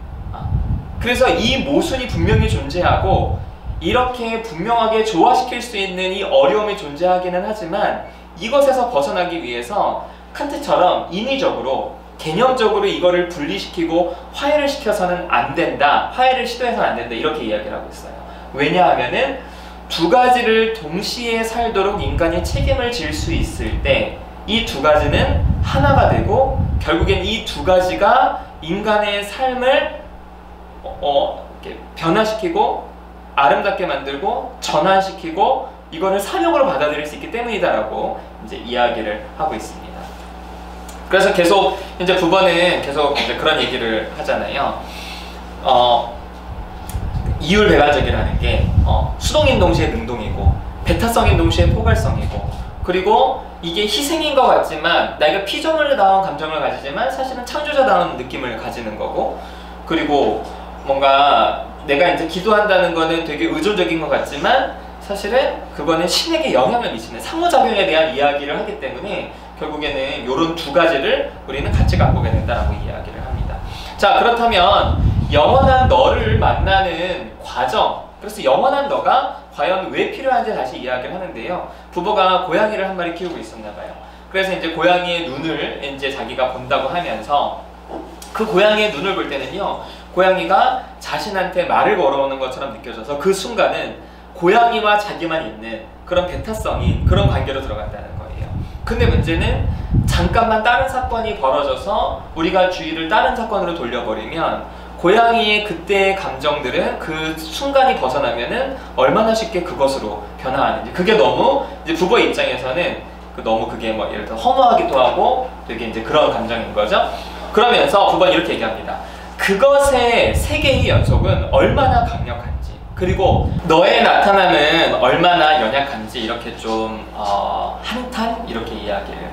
그래서 이 모순이 분명히 존재하고 이렇게 분명하게 조화시킬 수 있는 이 어려움이 존재하기는 하지만 이것에서 벗어나기 위해서 칸트처럼 인위적으로 개념적으로 이거를 분리시키고 화해를 시켜서는 안 된다. 화해를 시도해서는 안 된다. 이렇게 이야기를 하고 있어요. 왜냐하면은 두 가지를 동시에 살도록 인간이 책임을 질 수 있을 때 이 두 가지는 하나가 되고 결국엔 이 두 가지가 인간의 삶을 이렇게 변화시키고 아름답게 만들고 전환시키고 이거를 사명으로 받아들일 수 있기 때문이다라고 이제 이야기를 하고 있습니다. 그래서 계속 이제 9번은 계속 이제 그런 얘기를 하잖아요. 이율배반적이라는 게 수동인 동시에 능동이고 배타성인 동시에 포괄성이고 그리고 이게 희생인 것 같지만 내가 피조물다운 감정을 가지지만 사실은 창조자다운 느낌을 가지는 거고 그리고 뭔가 내가 이제 기도한다는 거는 되게 의존적인 것 같지만 사실은 그거는 신에게 영향을 미치는 상호작용에 대한 이야기를 하기 때문에 결국에는 이런 두 가지를 우리는 같이 갖고 오게 된다라고 이야기를 합니다. 자, 그렇다면 영원한 너를 만나는 과정, 그래서 영원한 너가 과연 왜 필요한지 다시 이야기를 하는데요. 부부가 고양이를 한 마리 키우고 있었나 봐요. 그래서 이제 고양이의 눈을 이제 자기가 본다고 하면서 그 고양이의 눈을 볼 때는요, 고양이가 자신한테 말을 걸어오는 것처럼 느껴져서 그 순간은 고양이와 자기만 있는 그런 배타성인 그런 관계로 들어간다는 거예요. 근데 문제는 잠깐만 다른 사건이 벌어져서 우리가 주의를 다른 사건으로 돌려버리면 고양이의 그때의 감정들은 그 순간이 벗어나면은 얼마나 쉽게 그것으로 변화하는지, 그게 너무 이제 부부의 입장에서는 너무 그게 뭐 예를 들어 허무하기도 하고 되게 이제 그런 감정인 거죠. 그러면서 부부는 이렇게 얘기합니다. 그것의 세계의 연속은 얼마나 강력한지, 그리고 너의 나타남은 얼마나 연약한지 이렇게 좀 한탄 이렇게 이야기를 해요.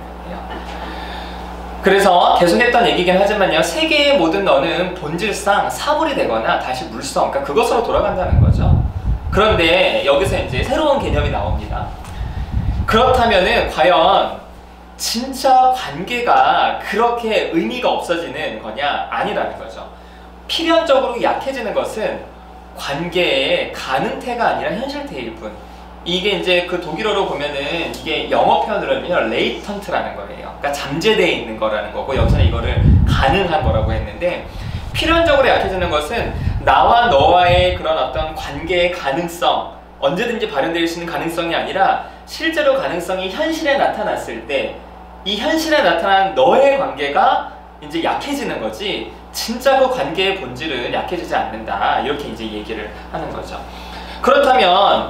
그래서 계속했던 얘기긴 하지만요, 세계의 모든 너는 본질상 사물이 되거나 다시 물성, 그러니까 그것으로 돌아간다는 거죠. 그런데 여기서 이제 새로운 개념이 나옵니다. 그렇다면은 과연 진짜 관계가 그렇게 의미가 없어지는 거냐? 아니라는 거죠. 필연적으로 약해지는 것은 관계의 가능태가 아니라 현실태일 뿐. 이게 이제 그 독일어로 보면은 이게 영어 표현으로는요 레이턴트라는 거예요. 그러니까 잠재되어 있는 거라는 거고 여기서는 이거를 가능한 거라고 했는데 필연적으로 약해지는 것은 나와 너와의 그런 어떤 관계의 가능성 언제든지 발현될 수 있는 가능성이 아니라 실제로 가능성이 현실에 나타났을 때 이 현실에 나타난 너의 관계가 이제 약해지는 거지 진짜 그 관계의 본질은 약해지지 않는다 이렇게 이제 얘기를 하는 거죠. 그렇다면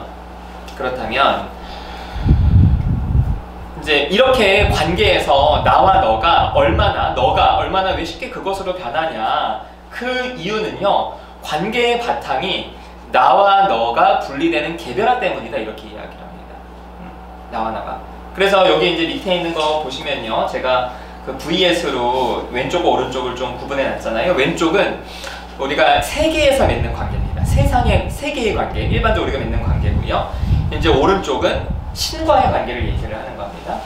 이제 이렇게 관계에서 나와 너가 얼마나 왜 쉽게 그것으로 변하냐 그 이유는요 관계의 바탕이 나와 너가 분리되는 개별화 때문이다 이렇게 이야기를 합니다. 나와 너가. 그래서 여기 이제 밑에 있는 거 보시면요 제가 그 VS로 왼쪽과 오른쪽을 좀 구분해 놨잖아요. 왼쪽은 우리가 세계에서 맺는 관계입니다. 세상의 세계의 관계, 일반적으로 우리가 맺는 관계고요. 이제 오른쪽은 신과의 관계를 얘기를 하는 겁니다.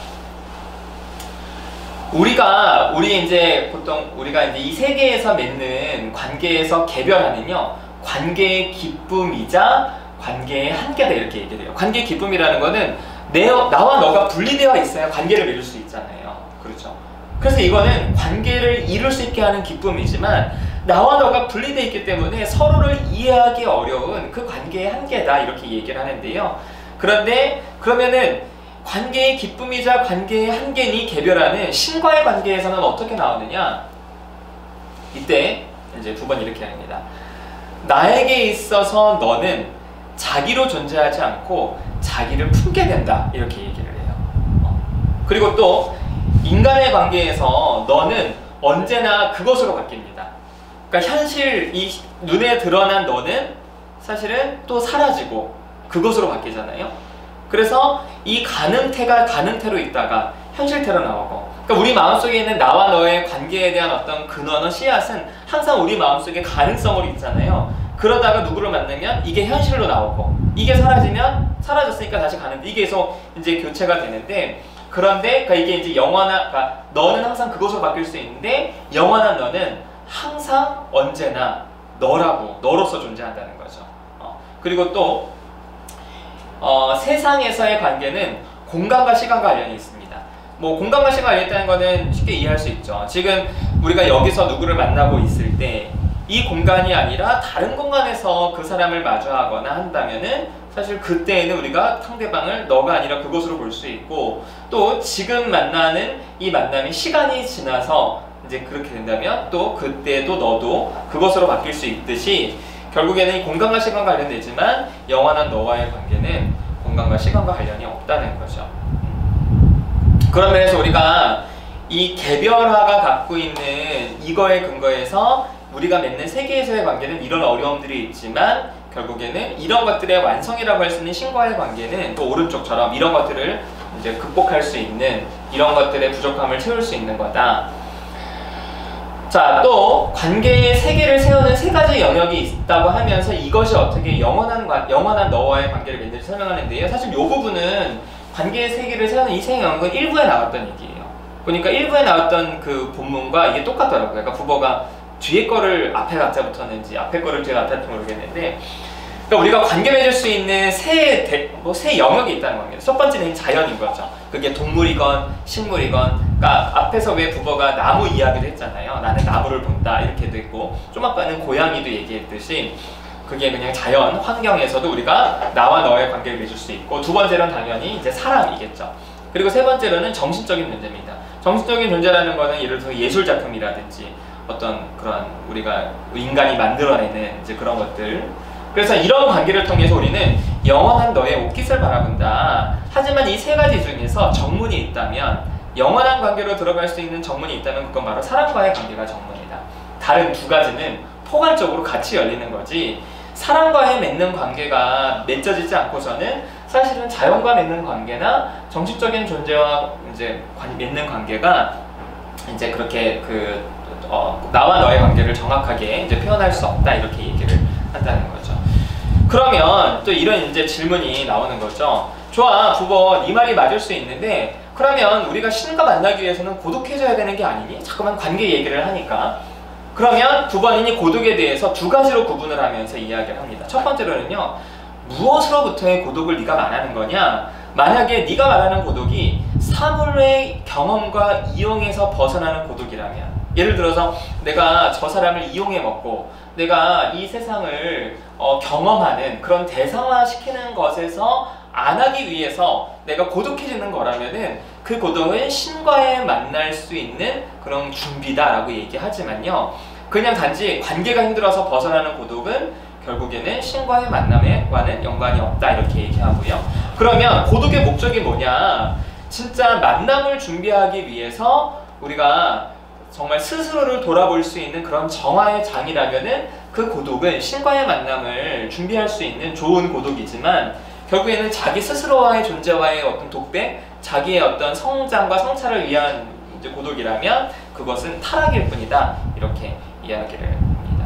우리 이제 보통 우리가 이제 이 세계에서 맺는 관계에서 개별하는요 관계의 기쁨이자 관계의 한계다 이렇게 얘기를 해요. 관계의 기쁨이라는 거는 나와 너가 분리되어 있어야 관계를 맺을 수 있잖아요. 그렇죠? 그래서 이거는 관계를 이룰 수 있게 하는 기쁨이지만 나와 너가 분리되어 있기 때문에 서로를 이해하기 어려운 그 관계의 한계다 이렇게 얘기를 하는데요. 그런데 그러면은 관계의 기쁨이자 관계의 한계니 개별하는 신과의 관계에서는 어떻게 나오느냐? 이때 이제 두 번 이렇게 합니다. 나에게 있어서 너는 자기로 존재하지 않고 자기를 품게 된다 이렇게 얘기를 해요. 그리고 또 인간의 관계에서 너는 언제나 그것으로 바뀝니다. 그러니까 현실 이 눈에 드러난 너는 사실은 또 사라지고 그것으로 바뀌잖아요. 그래서 이 가능태가 가능태로 있다가 현실태로 나오고 그러니까 우리 마음속에 있는 나와 너의 관계에 대한 어떤 근원은 씨앗은 항상 우리 마음속에 가능성으로 있잖아요. 그러다가 누구를 만나면 이게 현실로 나오고 이게 사라지면 사라졌으니까 다시 가는데 이게 계속 이제 교체가 되는데 그런데 그러니까 이게 이제 그러니까 너는 항상 그것으로 바뀔 수 있는데 영원한 너는 항상 언제나 너로서 존재한다는 거죠. 그리고 또 세상에서의 관계는 공간과 시간과 관련이 있습니다. 뭐 공간과 시간과 관련이 있다는 거는 쉽게 이해할 수 있죠. 지금 우리가 여기서 누구를 만나고 있을 때 이 공간이 아니라 다른 공간에서 그 사람을 마주하거나 한다면은 사실 그때에는 우리가 상대방을 너가 아니라 그것으로 볼 수 있고 또 지금 만나는 이 만남이 시간이 지나서 이제 그렇게 된다면 또 그때도 너도 그것으로 바뀔 수 있듯이 결국에는 이 공간과 시간과 관련되지만 영원한 너와의 관계는 공간과 시간과 관련이 없다는 거죠. 그런 면에서 우리가 이 개별화가 갖고 있는 이거에 근거해서 우리가 맺는 세계에서의 관계는 이런 어려움들이 있지만 결국에는 이런 것들의 완성이라고 할 수 있는 신과의 관계는 또 오른쪽처럼 이런 것들을 이제 극복할 수 있는 이런 것들의 부족함을 채울 수 있는 거다. 자, 또 관계의 세계를 세우는 세 가지 영역이 있다고 하면서 이것이 어떻게 영원한 너와의 관계를 맺는지 설명하는데요. 사실 이 부분은 관계의 세계를 세우는 이 세 영역은 1부에 나왔던 얘기예요. 보니까 1부에 나왔던 그 본문과 이게 똑같더라고요. 그러니까 부버가 뒤에 거를 앞에 갖다 붙였는지 앞에 거를 뒤에 갖다 붙였는지 모르겠는데 그러니까 우리가 관계 맺을 수 있는 세 영역이 있다는 겁니다. 첫 번째는 자연인 거죠. 그게 동물이건 식물이건 그러니까 앞에서 왜 부버가 나무 이야기를 했잖아요. 나는 나무를 본다 이렇게도 있고 좀 아까는 고양이도 얘기했듯이 그게 그냥 자연 환경에서도 우리가 나와 너의 관계를 맺을 수 있고 두 번째로는 당연히 이제 사람이겠죠. 그리고 세 번째로는 정신적인 존재입니다. 정신적인 존재라는 거는 예를 들어서 예술 작품이라든지 어떤 그런 우리가 인간이 만들어내는 이제 그런 것들. 그래서 이런 관계를 통해서 우리는 영원한 너의 옷깃을 바라본다. 하지만 이 세 가지 중에서 정문이 있다면 영원한 관계로 들어갈 수 있는 정문이 있다면 그건 바로 사람과의 관계가 정문이다. 다른 두 가지는 포괄적으로 같이 열리는 거지 사람과의 맺는 관계가 맺어지지 않고서는 사실은 자연과 맺는 관계나 정신적인 존재와 이제 맺는 관계가 이제 그렇게 나와 너의 관계를 정확하게 이제 표현할 수 없다 이렇게 얘기를 한다는 거죠. 그러면 또 이런 이제 질문이 나오는 거죠. 좋아, 부버 네 말이 맞을 수 있는데 그러면 우리가 신과 만나기 위해서는 고독해져야 되는 게 아니니? 자꾸만 관계 얘기를 하니까 그러면 부버는 이 고독에 대해서 두 가지로 구분을 하면서 이야기를 합니다. 첫 번째로는요, 무엇으로부터의 고독을 네가 말하는 거냐? 만약에 네가 말하는 고독이 사물의 경험과 이용에서 벗어나는 고독이라면, 예를 들어서 내가 저 사람을 이용해 먹고 내가 이 세상을 경험하는 그런 대상화시키는 것에서 안 하기 위해서 내가 고독해지는 거라면은 그 고독은 신과에 만날 수 있는 그런 준비다라고 얘기하지만요, 그냥 단지 관계가 힘들어서 벗어나는 고독은 결국에는 신과의 만남과는 연관이 없다 이렇게 얘기하고요. 그러면 고독의 목적이 뭐냐? 진짜 만남을 준비하기 위해서 우리가 정말 스스로를 돌아볼 수 있는 그런 정화의 장이라면은 그 고독은 신과의 만남을 준비할 수 있는 좋은 고독이지만, 결국에는 자기 스스로와의 존재와의 어떤 독백, 자기의 어떤 성장과 성찰을 위한 이제 고독이라면 그것은 타락일 뿐이다 이렇게 이야기를 합니다.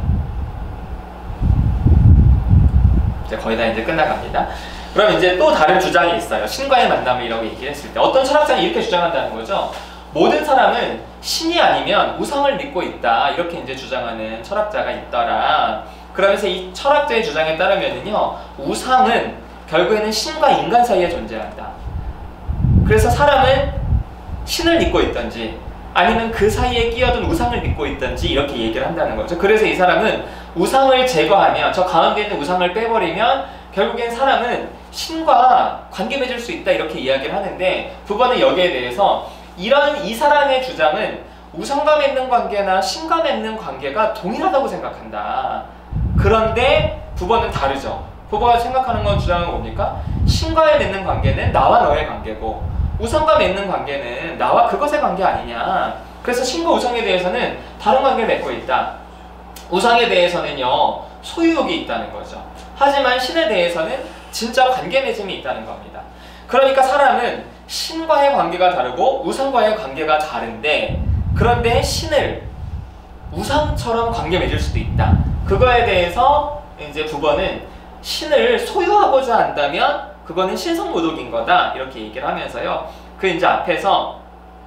이제 거의 다 이제 끝나갑니다. 그럼 이제 또 다른 주장이 있어요. 신과의 만남이라고 얘기를 했을 때 어떤 철학자는 이렇게 주장한다는 거죠. 모든 사람은 신이 아니면 우상을 믿고 있다 이렇게 이제 주장하는 철학자가 있더라. 그러면서 이 철학자의 주장에 따르면은요, 우상은 결국에는 신과 인간 사이에 존재한다. 그래서 사람은 신을 믿고 있든지 아니면 그 사이에 끼어든 우상을 믿고 있든지 이렇게 얘기를 한다는 거죠. 그래서 이 사람은 우상을 제거하면, 저 가운데 있는 우상을 빼버리면 결국엔 사람은 신과 관계 맺을 수 있다 이렇게 이야기를 하는데, 부번은 여기에 대해서 이런 이 사람의 주장은 우상과 맺는 관계나 신과 맺는 관계가 동일하다고 생각한다. 그런데 부번은 다르죠. 부버가 생각하는 건, 주장은 뭡니까? 신과에 맺는 관계는 나와 너의 관계고 우상과 맺는 관계는 나와 그것의 관계 아니냐. 그래서 신과 우상에 대해서는 다른 관계를 맺고 있다. 우상에 대해서는요, 소유욕이 있다는 거죠. 하지만 신에 대해서는 진짜 관계 맺음이 있다는 겁니다. 그러니까 사람은 신과의 관계가 다르고 우상과의 관계가 다른데, 그런데 신을 우상처럼 관계 맺을 수도 있다. 그거에 대해서 이제 부번은 신을 소유하고자 한다면 그거는 신성모독인 거다 이렇게 얘기를 하면서요, 그 이제 앞에서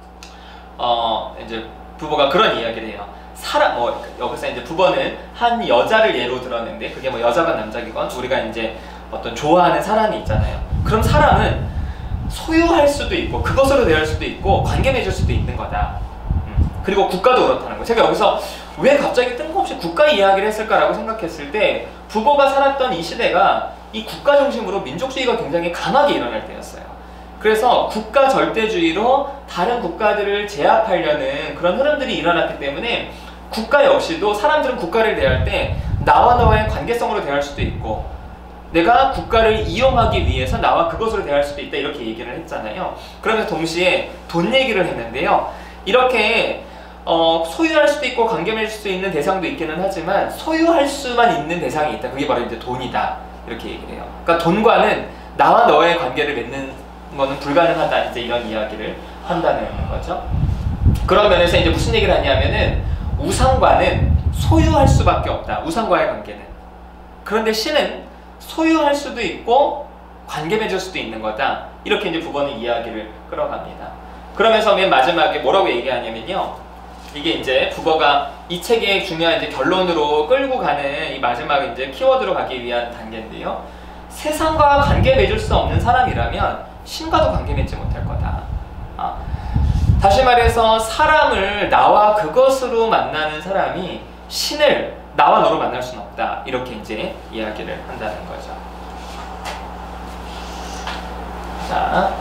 이제 부보가 그런 이야기를 해요. 여기서 이제 부번은 한 여자를 예로 들었는데, 그게 뭐 여자건 남자건 우리가 이제 어떤 좋아하는 사람이 있잖아요. 그럼 사람은 소유할 수도 있고 그것으로 대할 수도 있고 관계 맺을 수도 있는 거다. 그리고 국가도 그렇다는 거예요. 제가 여기서 왜 갑자기 뜬금없이 국가 이야기를 했을까라고 생각했을 때, 부보가 살았던 이 시대가 이 국가 중심으로 민족주의가 굉장히 강하게 일어날 때였어요. 그래서 국가 절대주의로 다른 국가들을 제압하려는 그런 흐름들이 일어났기 때문에 국가 역시도 사람들은 국가를 대할 때 나와 너의 관계성으로 대할 수도 있고, 내가 국가를 이용하기 위해서 나와 그것으로 대할 수도 있다 이렇게 얘기를 했잖아요. 그러면서 동시에 돈 얘기를 했는데요, 이렇게 소유할 수도 있고 관계 맺을 수 있는 대상도 있기는 하지만 소유할 수만 있는 대상이 있다. 그게 바로 이제 돈이다 이렇게 얘기를 해요. 그러니까 돈과는 나와 너의 관계를 맺는 거는 불가능하다 이제 이런 이야기를 한다는 거죠. 그런 면에서 이제 무슨 얘기를 하냐면은 우상과는 소유할 수밖에 없다. 우상과의 관계는. 그런데 신은 소유할 수도 있고 관계 맺을 수도 있는 거다. 이렇게 이제 부번은 이야기를 끌어갑니다. 그러면서 맨 마지막에 뭐라고 얘기하냐면요, 이게 이제 부버가 이 책의 중요한 이제 결론으로 끌고 가는 이 마지막 이제 키워드로 가기 위한 단계인데요, 세상과 관계 맺을 수 없는 사람이라면 신과도 관계 맺지 못할 거다. 다시 말해서 사람을 나와 그것으로 만나는 사람이 신을 나와 너로 만날 수는 없다. 이렇게 이제 이야기를 한다는 거죠. 자,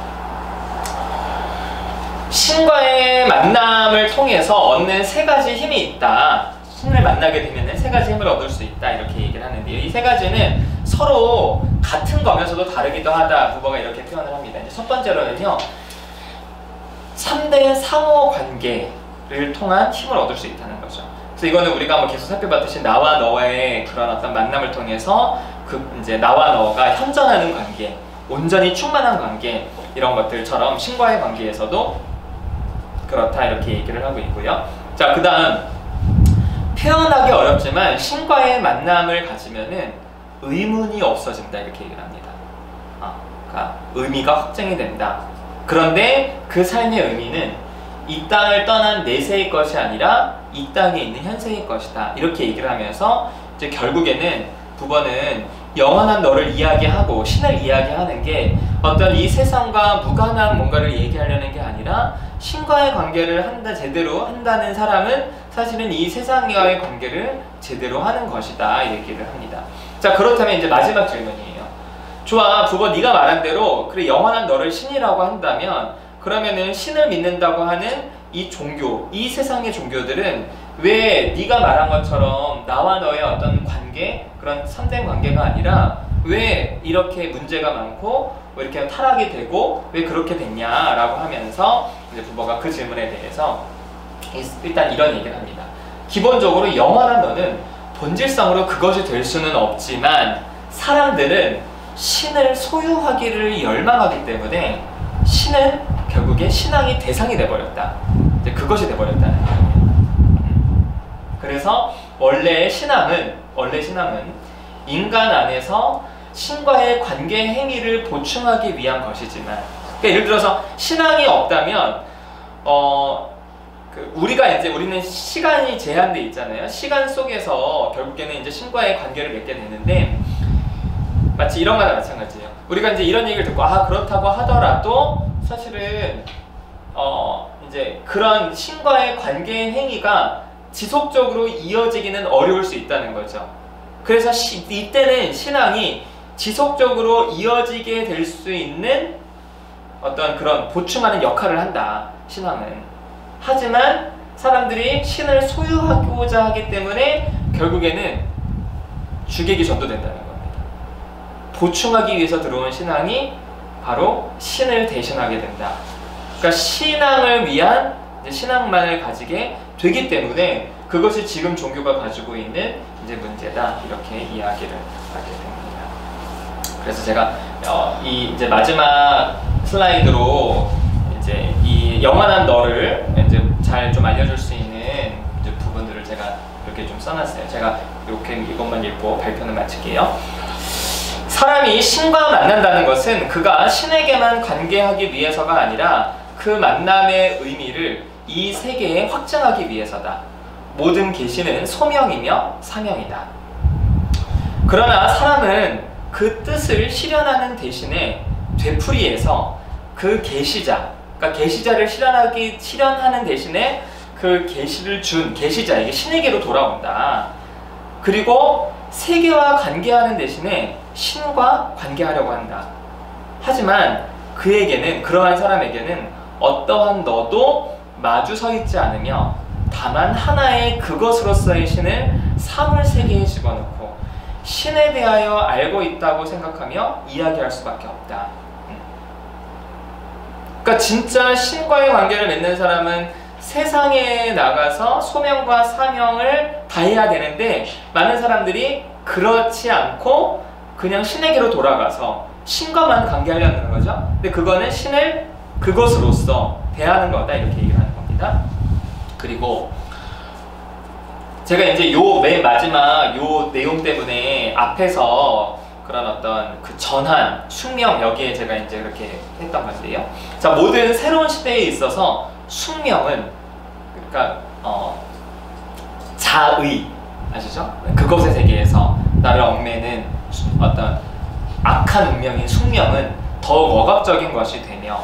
신과의 만남을 통해서 얻는 세 가지 힘이 있다. 신을 만나게 되면 세 가지 힘을 얻을 수 있다. 이렇게 얘기를 하는데요, 이 세 가지는 서로 같은 거면서도 다르기도 하다. 부버가 이렇게 표현을 합니다. 이제 첫 번째로는요, 3대 상호 관계를 통한 힘을 얻을 수 있다는 거죠. 그래서 이거는 우리가 뭐 계속 살펴봤듯이 나와 너의 그런 어떤 만남을 통해서 이제 나와 너가 현존하는 관계, 온전히 충만한 관계, 이런 것들처럼 신과의 관계에서도 그렇다 이렇게 얘기를 하고 있고요. 자, 그 다음 표현하기 어렵지만 신과의 만남을 가지면은 의문이 없어진다 이렇게 얘기를 합니다. 그러니까 의미가 확정이 된다. 그런데 그 삶의 의미는 이 땅을 떠난 내세의 것이 아니라 이 땅에 있는 현세의 것이다 이렇게 얘기를 하면서 이제 결국에는 부번은 영원한 너를 이야기하고 신을 이야기하는 게 어떤 이 세상과 무관한 뭔가를 얘기하려는 게 아니라 신과의 관계를 제대로 한다는 사람은 사실은 이 세상과의 관계를 제대로 하는 것이다 얘기를 합니다. 자, 그렇다면 이제 마지막 질문이에요. 좋아, 부버 네가 말한 대로 그래 영원한 너를 신이라고 한다면 그러면은 신을 믿는다고 하는 이 종교, 이 세상의 종교들은 왜 네가 말한 것처럼 나와 너의 어떤 관계, 그런 선된 관계가 아니라 왜 이렇게 문제가 많고 왜 이렇게 타락이 되고 왜 그렇게 됐냐라고 하면서 이제 부버가 그 질문에 대해서 일단 이런 얘기를 합니다. 기본적으로 영원한 너는 본질상으로 그것이 될 수는 없지만 사람들은 신을 소유하기를 열망하기 때문에 신은 결국에 신앙의 대상이 돼버렸다. 이제 그것이 돼버렸다는 거예요. 그래서 원래 신앙은 인간 안에서 신과의 관계 행위를 보충하기 위한 것이지만, 그러니까 예를 들어서 신앙이 없다면 우리는 시간이 제한돼 있잖아요. 시간 속에서 결국에는 이제 신과의 관계를 맺게 되는데 마치 이런 거나 마찬가지예요. 우리가 이제 이런 얘기를 듣고 그렇다고 하더라도 사실은 이제 그런 신과의 관계 행위가 지속적으로 이어지기는 어려울 수 있다는 거죠. 그래서 이때는 신앙이 지속적으로 이어지게 될 수 있는 어떤 그런 보충하는 역할을 한다, 신앙은. 하지만 사람들이 신을 소유하고자 하기 때문에 결국에는 죽이기 전도된다는 겁니다. 보충하기 위해서 들어온 신앙이 바로 신을 대신하게 된다. 그러니까 신앙을 위한 신앙만을 가지게 되기 때문에 그것이 지금 종교가 가지고 있는 이제 문제다, 이렇게 이야기를 하게 됩니다. 그래서 제가 이제 마지막 슬라이드로 이제 이 영원한 너를 이제 잘 좀 알려줄 수 있는 이제 부분들을 제가 이렇게 좀 써놨어요. 제가 이렇게 이것만 읽고 발표는 마칠게요. 사람이 신과 만난다는 것은 그가 신에게만 관계하기 위해서가 아니라 그 만남의 의미를 이 세계에 확증하기 위해서다. 모든 계시는 소명이며 사명이다. 그러나 사람은 그 뜻을 실현하는 대신에 되풀이해서 그 계시자, 그러니까 계시자를 실현하는 대신에 그 계시를 준 계시자에게 신에게로 돌아온다. 그리고 세계와 관계하는 대신에 신과 관계하려고 한다. 하지만 그러한 사람에게는 어떠한 너도 마주 서 있지 않으며 다만 하나의 그것으로서의 신을 사물 세계에 집어넣고 신에 대하여 알고 있다고 생각하며 이야기할 수밖에 없다. 그러니까 진짜 신과의 관계를 맺는 사람은 세상에 나가서 소명과 사명을 다해야 되는데 많은 사람들이 그렇지 않고 그냥 신에게로 돌아가서 신과만 관계하려는 거죠. 근데 그거는 신을 그것으로서 대하는 거다, 이렇게 얘기를 하는 겁니다. 그리고 제가 이제 맨 마지막 요 내용 때문에 앞에서 그런 어떤 그 전환, 숙명, 여기에 제가 이제 그렇게 했던 건데요. 자, 모든 새로운 시대에 있어서 숙명은 그러니까 자의, 아시죠? 그것의 세계에서 나를 얽매는 어떤 악한 운명인 숙명은 더욱 억압적인 것이 되며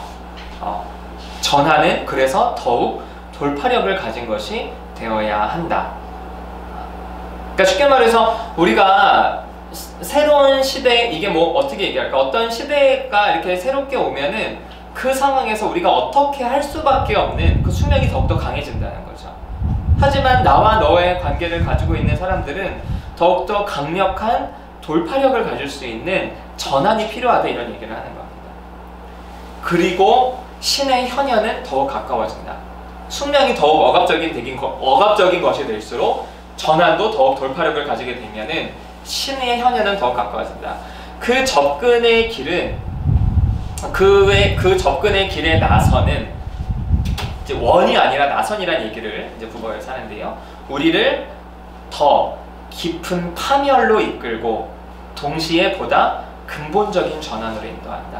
전환은 그래서 더욱 돌파력을 가진 것이 되어야 한다. 그러니까 쉽게 말해서 우리가 새로운 시대, 이게 뭐 어떻게 얘기할까? 어떤 시대가 이렇게 새롭게 오면은 그 상황에서 우리가 어떻게 할 수밖에 없는 그 숙명이 더욱더 강해진다는 거죠. 하지만 나와 너의 관계를 가지고 있는 사람들은 더욱더 강력한 돌파력을 가질 수 있는 전환이 필요하다, 이런 얘기를 하는 겁니다. 그리고 신의 현현은 더욱 가까워진다. 숙명이 더욱 억압적인 것이 될수록 전환도 더욱 돌파력을 가지게 되면은 신의 현현은 더욱 가까워진다. 그 접근의 길은 그 접근의 길에 나서는 이제 원이 아니라 나선이라는 얘기를 이제 부버에서 하는데요. 우리를 더 깊은 파멸로 이끌고 동시에 보다 근본적인 전환으로 인도한다.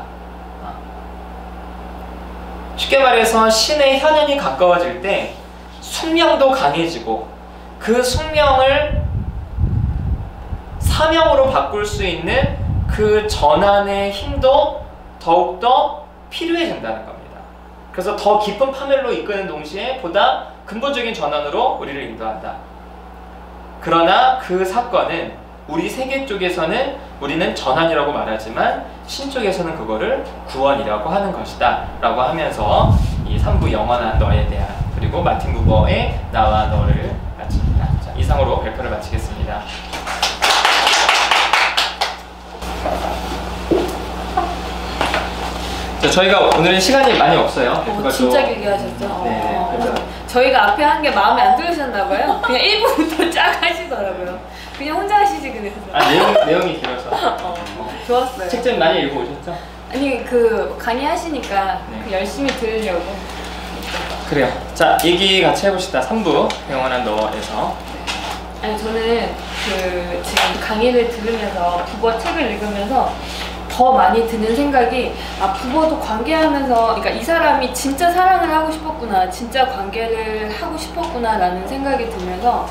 쉽게 말해서 신의 현현이 가까워질 때 숙명도 강해지고 그 숙명을 사명으로 바꿀 수 있는 그 전환의 힘도 더욱더 필요해진다는 겁니다. 그래서 더 깊은 파멸로 이끄는 동시에 보다 근본적인 전환으로 우리를 인도한다. 그러나 그 사건은 우리 세계 쪽에서는 우리는 전환이라고 말하지만 신 쪽에서는 그거를 구원이라고 하는 것이다 라고 하면서 이 3부 영원한 너에 대한 그리고 마틴 부버의 나와 너를 마칩니다. 자, 이상으로 발표를 마치겠습니다. 자, 저희가 오늘은 시간이 많이 없어요. 진짜 길게 하셨죠? 네, 그래서 저희가 앞에 한 게 마음에 안 들으셨나봐요. 그냥 1부부터 쫙 하시더라고요. 그냥 혼자 하시지 그래서. 내용이 길어서. 좋았어요. 책 좀 많이 읽어오셨죠? 아니 그 강의하시니까 그 열심히 들으려고. 그래요. 자, 얘기 같이 해봅시다. 3부 영원한 너에서. 아니 저는 그 지금 강의를 들으면서 부버 책을 읽으면서 더 많이 드는 생각이 부버도 관계하면서 그러니까 이 사람이 진짜 사랑을 하고 싶었구나, 진짜 관계를 하고 싶었구나 라는 생각이 들면서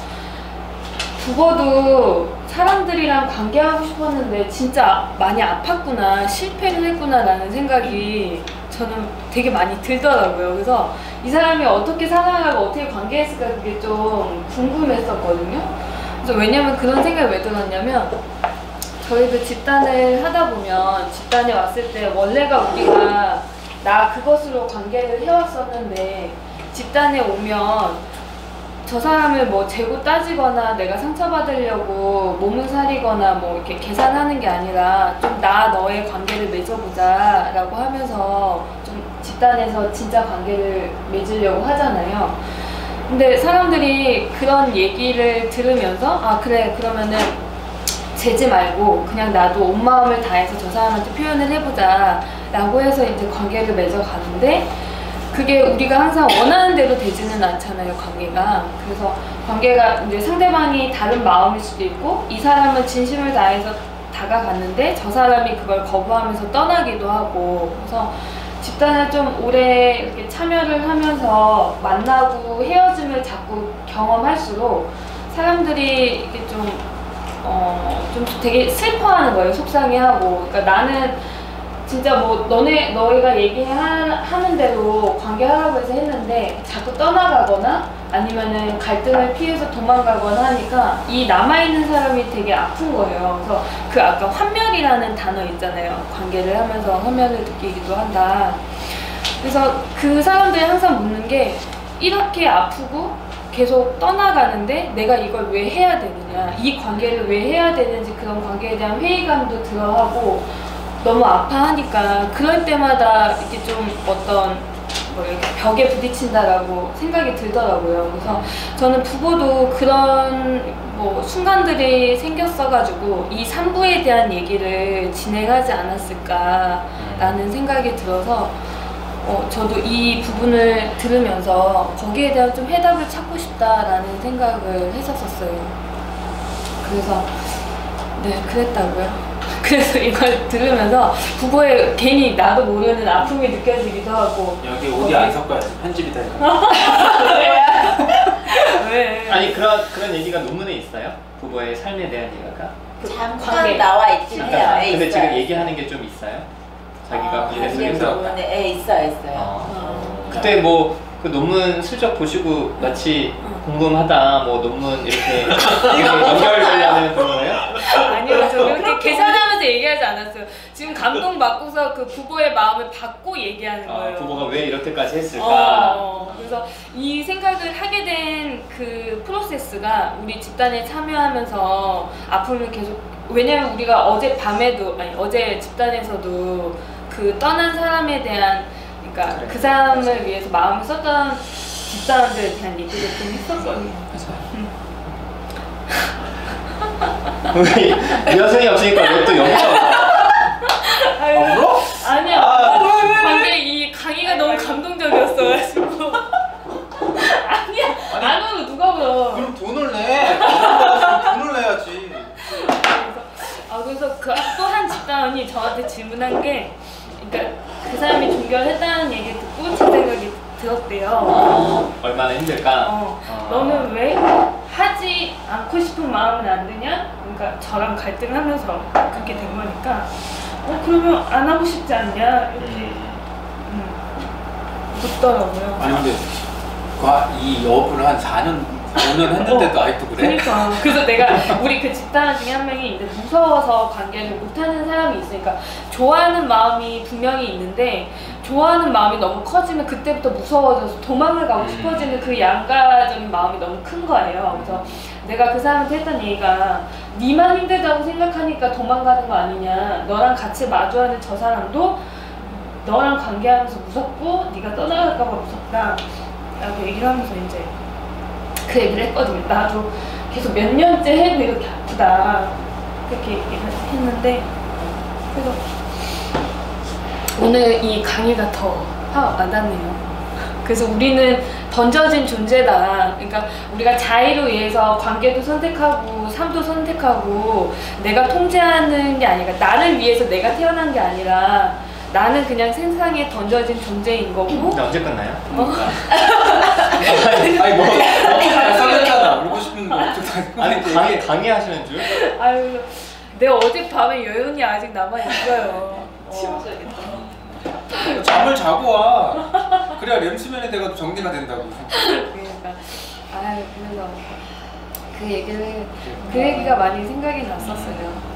부버도 사람들이랑 관계하고 싶었는데 진짜 많이 아팠구나, 실패를 했구나 라는 생각이 저는 되게 많이 들더라고요. 그래서 이 사람이 어떻게 사랑하고 어떻게 관계했을까 그게 좀 궁금했었거든요. 그래서 왜냐면 그런 생각이 왜 들었냐면 저희도 집단을 하다 보면 집단에 왔을 때 원래가 우리가 나 그것으로 관계를 해왔었는데 집단에 오면 저 사람을 뭐 재고 따지거나 내가 상처받으려고 몸을 사리거나 뭐 이렇게 계산하는 게 아니라 좀 나 너의 관계를 맺어보자 라고 하면서 좀 집단에서 진짜 관계를 맺으려고 하잖아요. 근데 사람들이 그런 얘기를 들으면서 그래 그러면은 재지 말고 그냥 나도 온 마음을 다해서 저 사람한테 표현을 해보자 라고 해서 이제 관계를 맺어가는데 그게 우리가 항상 원하는 대로 되지는 않잖아요, 관계가. 그래서 관계가 이제 상대방이 다른 마음일 수도 있고 이 사람은 진심을 다해서 다가갔는데 저 사람이 그걸 거부하면서 떠나기도 하고 그래서 집단을 좀 오래 이렇게 참여를 하면서 만나고 헤어짐을 자꾸 경험할수록 사람들이 이렇게 좀 되게 슬퍼하는 거예요. 속상해하고. 그러니까 나는 진짜 뭐 너희가 얘기하는 대로 관계하라고 해서 했는데 자꾸 떠나가거나 아니면은 갈등을 피해서 도망가거나 하니까 이 남아있는 사람이 되게 아픈 거예요. 그래서 그 아까 환멸이라는 단어 있잖아요. 관계를 하면서 환멸을 느끼기도 한다. 그래서 그 사람들이 항상 묻는 게 이렇게 아프고 계속 떠나가는데 내가 이걸 왜 해야 되느냐, 이 관계를 왜 해야 되는지 그런 관계에 대한 회의감도 들어하고 너무 아파하니까 그럴 때마다 이렇게 좀 어떤 뭐 이렇게 벽에 부딪힌다라고 생각이 들더라고요. 그래서 저는 부부도 그런 뭐 순간들이 생겼어가지고 이 3부에 대한 얘기를 진행하지 않았을까라는 생각이 들어서 저도 이 부분을 들으면서 거기에 대한 좀 해답을 찾고 싶다라는 생각을 했었어요. 그래서 네, 그랬다고요. 그래서 이걸 들으면서 부부의 괜히 나도 모르는 아픔이 느껴지기도 하고. 여기 오디오 안 섞어야지. 편집이 될까. 왜? 아니 그런 얘기가 논문에 있어요? 부부의 삶에 대한 얘기가? 잠깐 나와 있긴 해요. 근데 있어요. 지금 얘기하는 게 좀 있어요? 자기가 이래서 힘들었다. 있어요. 그때 뭐 그 논문 슬쩍 보시고 마치 궁금하다 뭐 논문 이렇게 연결되려는 거예요? 아니요, 저 그렇게 계산하면서 얘기하지 않았어요. 지금 감동받고서 그 부부의 마음을 받고 얘기하는 거예요. 부부가 왜 이렇게까지 했을까? 그래서 이 생각을 하게 된 그 프로세스가 우리 집단에 참여하면서 아픔을 계속, 왜냐면 우리가 어제 집단에서도 그 떠난 사람에 대한, 그러니까 그래. 그 사람을 위해서 마음을 썼던 집사람들에 대한 얘기를 좀 했었거든요. 우리 여성이 없으니까 왜 또 영어? 울어? 아니야. 근데 이 강의가 너무 감동적이었어가지고. 아니야. 안 울어. 누가 울어. 그럼 돈을 내. 돈을 내야지. 그래서 그 또 한 집단이 저한테 질문한 게, 그러니까 그 사람이 종교를 했다는 얘기를 듣고 제 생각이 들었대요. 얼마나 힘들까? 너는 왜 하지 않고 싶은 마음은 안 드냐? 그러니까 저랑 갈등을 하면서 그렇게 된 거니까 그러면 안 하고 싶지 않냐? 이렇게 묻더라고요. 아니 근데 이 여부를 한 4년 5년 했는데도 아직도 그래? 그러니까 그래서 내가 우리 그 집단 중에 한 명이 이제 무서워서 관계를 못하는 사람이 있으니까 좋아하는 마음이 분명히 있는데 좋아하는 마음이 너무 커지면 그때부터 무서워져서 도망을 가고 싶어지는 그 양가적인 마음이 너무 큰 거예요. 그래서 내가 그 사람한테 했던 얘기가 니만 힘들다고 생각하니까 도망가는 거 아니냐. 너랑 같이 마주하는 저 사람도 너랑 관계하면서 무섭고 네가 떠나갈까 봐 무섭다 라고 얘기를 하면서 이제 그 얘기를 했거든요. 나도 계속 몇 년째 해도 이렇게 아프다 그렇게 얘기를 했는데 그래서 오늘 이 강의가 더 화가 와닿네요. 그래서 우리는 던져진 존재다. 그러니까 우리가 자의로 의해서 관계도 선택하고 삶도 선택하고 내가 통제하는 게 아니라 나를 위해서 내가 태어난 게 아니라 나는 그냥 세상에 던져진 존재인 거고. 근데 언제 끝나요? 아니 뭐 써냈잖아. 울고 싶은 거 아니 강의하시는 줄? 아유, 내 어젯밤에 여운이 아직 남아있어요. 치워줘야겠다. 잠을 자고 와. 그래야 렘수면에 돼가지고 정리가 된다고. 그러니까 아유, 그래서 그 얘기가 많이 생각이 났었어요.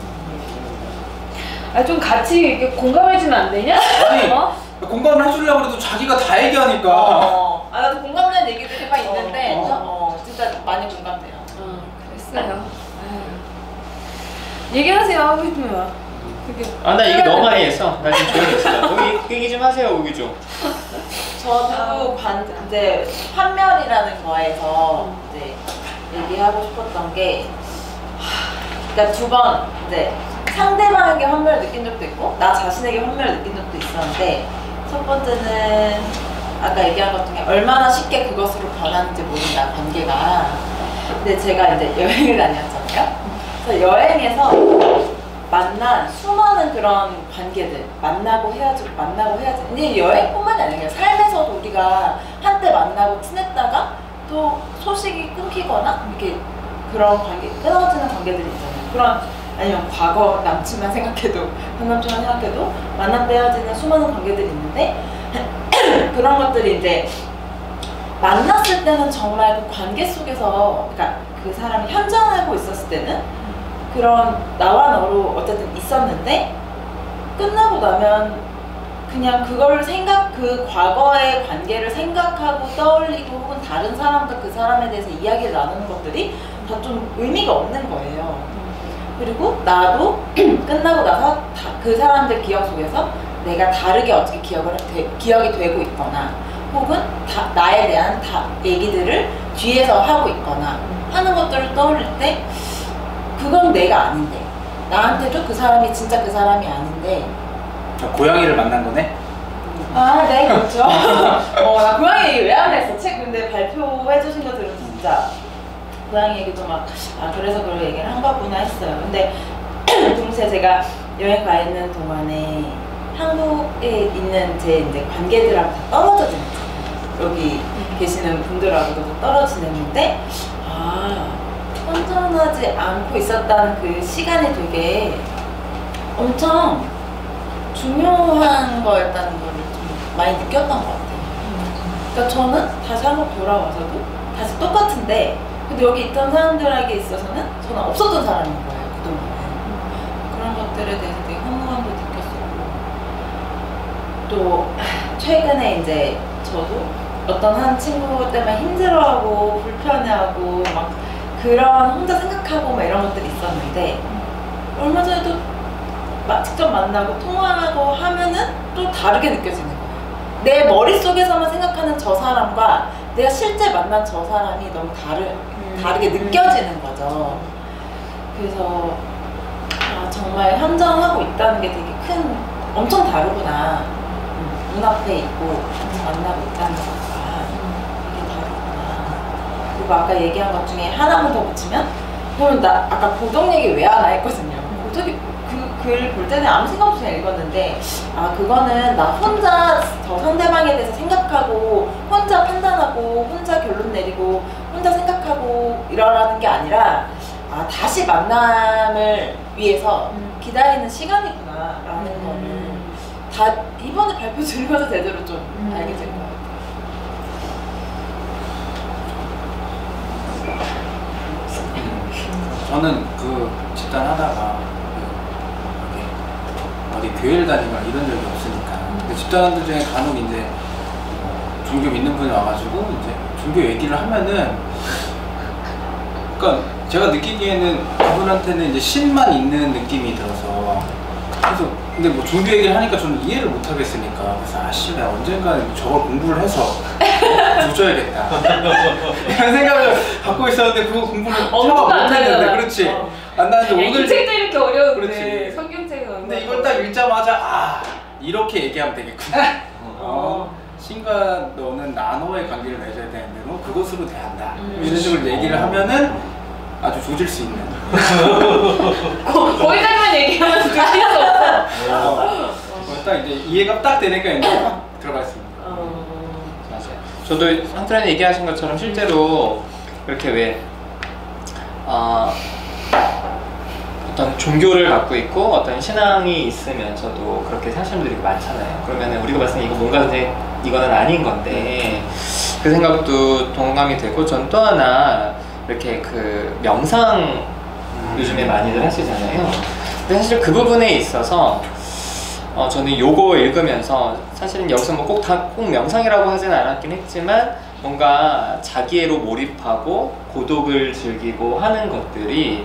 좀 같이 이렇게 공감해주면 안 되냐? 아니 공감을 해주려고 해도 자기가 다 얘기하니까. 나도 공감되는 얘기들이 막 있는데 진짜 많이 공감돼요. 그랬어요. 얘기하세요, 하고 싶으면. 나 얘기 너무 많이 했어. 나 지금 조용히 있어. 여기 얘기 좀 하세요, 오기 좀. 저도 이제 판멸이라는 거에서 이제 얘기하고 싶었던 게, 그러니까 두 번 이제 상대방에게 환멸을 느낀 적도 있고 나 자신에게 환멸을 느낀 적도 있었는데, 첫 번째는 아까 얘기한 것 중에 얼마나 쉽게 그것으로 변하는지 모른다, 관계가. 근데 제가 이제 여행을 다녔잖아요. 그래서 여행에서 만난 수많은 그런 관계들, 만나고 헤어지고 만나고 헤어지고. 근데 여행뿐만이 아니라 삶에서도 우리가 한때 만나고 친했다가 또 소식이 끊기거나 이렇게 그런 관계, 끊어지는 관계들이 있잖아요. 그런, 아니면 과거 남친만 생각해도, 전 남친만 생각해도 만났다 헤어지는 수많은 관계들이 있는데 그런 것들이 이제 만났을 때는 정말 그 관계 속에서, 그러니까 그 사람이 현존하고 있었을 때는 그런 나와 너로 어쨌든 있었는데, 끝나고 나면 그냥 그걸 그 과거의 관계를 생각하고 떠올리고 혹은 다른 사람과 그 사람에 대해서 이야기를 나누는 것들이 다 좀 의미가 없는 거예요. 그리고 나도 끝나고 나서 그 사람들 기억 속에서 내가 다르게 어떻게 기억이 되고 있거나 혹은 나에 대한 얘기들을 뒤에서 하고 있거나 하는 것들을 떠올릴 때 그건 내가 아닌데, 나한테도 그 사람이 진짜 그 사람이 아닌데. 고양이를 만난 거네? 네, 그렇죠. 나 고양이 얘기 왜 안 했어? 책 근데 발표해 주신 거 들으면 진짜 고양이 얘기도 막 그래서 그런 얘기를 한 거구나 했어요. 근데 동시에 제가 여행 가 있는 동안에 한국에 있는 제 이제 관계들하고 다 떨어져 지냈잖아요. 여기 계시는 분들하고도 떨어져 지냈는데 혼전하지 않고 있었다는 그 시간이 되게 엄청 중요한 거였다는 걸 좀 많이 느꼈던 것 같아요. 그러니까 저는 다시 한번 돌아와서도 다시 똑같은데, 근데 여기 있던 사람들에게 있어서는 저는 없었던 사람인 거예요, 그동안은. 그런 것들에 대해서 되게 허무함도 느꼈었고, 또 최근에 이제 저도 어떤 한 친구 때문에 힘들어하고 불편해하고 막 그런 혼자 생각하고 막 이런 것들이 있었는데, 얼마 전에도 직접 만나고 통화하고 하면은 또 다르게 느껴지는 거예요. 내 머릿속에서만 생각하는 저 사람과 내가 실제 만난 저 사람이 너무 다르게 느껴지는 거죠. 그래서 정말 현존하고 있다는 게 되게 엄청 다르구나. 눈앞에 있고 만나고 있다는 것과 되게 다르구나. 그리고 아까 얘기한 것 중에 하나만 더 붙이면, 그러면 나 아까 고독 얘기 왜 하나 했거든요. 고독이 글 볼 때는 아무 생각 없이 그냥 읽었는데, 그거는 나 혼자 저 상대방에 대해서 생각하고 혼자 판단하고 혼자 결론 내리고 혼자 생각하고 이러라는 게 아니라 다시 만남을 위해서 기다리는 시간이구나라는 거를 다 이번에 발표 들으면서 제대로 좀 알게 된 것 같아요. 저는 그 집단하다가 어디 교회를 다니거나 이런 적이 없으니까. 근데 집단원들 중에 간혹 이제 종교 믿는 분이 와가지고 이제 종교 얘기를 하면은, 그러니까 제가 느끼기에는 그분한테는 이제 신만 있는 느낌이 들어서, 그래서 근데 뭐 종교 얘기를 하니까 저는 이해를 못 하겠으니까, 그래서 아씨 나 언젠가는 저걸 공부를 해서 조져야겠다 이런 생각을 갖고 있었는데 그거 공부를 차마 못했는데, 그렇지. 안 나는데 오늘 이 책도 이렇게 어려운데 그렇지. 성경책은 근데 이걸 딱 읽자마자 이렇게 얘기하면 되겠구나. 신과 너는 나노의 관계를 맺어야 되는데 너 그것으로 대한다. 이런 식으로 얘기를 하면은 아주 조질 수 있는. 거기까지만 얘기하면 조질 수 없어. 딱 이제 이해가 딱 되니까 이제 확 들어갔습니다. 맞아요. 저도 한트라님 얘기하신 것처럼 실제로 이렇게 왜 어떤 종교를 갖고 있고 어떤 신앙이 있으면서도 그렇게 사시는 분들이 많잖아요. 그러면 우리가 봤을 때 이거 뭔가 근데 이거는 아닌 건데 그 생각도 동감이 되고, 전 또 하나 이렇게 그 명상 요즘에 많이들 하시잖아요. 근데 사실 그 부분에 있어서 저는 요거 읽으면서 사실은 여기서 뭐 꼭 명상이라고 하진 않았긴 했지만 뭔가 자기애로 몰입하고 고독을 즐기고 하는 것들이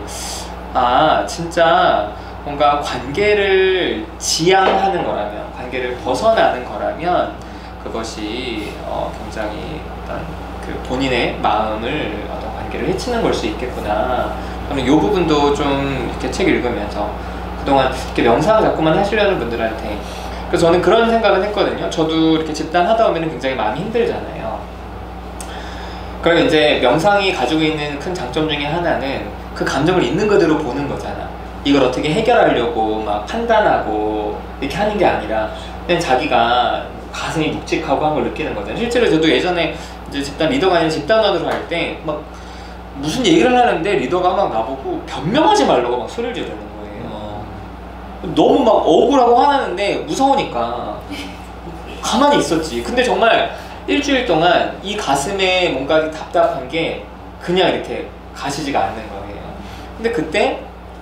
진짜 뭔가 관계를 지향하는 거라면, 관계를 벗어나는 거라면 그것이 굉장히 어떤 그 본인의 마음을 어떤 관계를 해치는 걸 수 있겠구나. 저는 이 부분도 좀 이렇게 책 읽으면서 그동안 이렇게 명상 자꾸만 하시려는 분들한테, 그래서 저는 그런 생각은 했거든요. 저도 이렇게 집단 하다 보면 굉장히 마음이 힘들잖아요. 그러면 이제 명상이 가지고 있는 큰 장점 중에 하나는 그 감정을 있는 그대로 보는 거잖아. 이걸 어떻게 해결하려고 막 판단하고 이렇게 하는 게 아니라 그냥 자기가 가슴이 묵직하고 한 걸 느끼는 거잖아요. 실제로 저도 예전에 이제 집단 리더가 아닌 집단원으로 할 때 막 무슨 얘기를 하는데 리더가 막 나보고 변명하지 말라고 막 소리를 지르는 거예요. 너무 막 억울하고 화나는데 무서우니까 가만히 있었지. 근데 정말 일주일 동안 이 가슴에 뭔가 답답한 게 그냥 이렇게 가시지가 않는 거예요. 근데 그때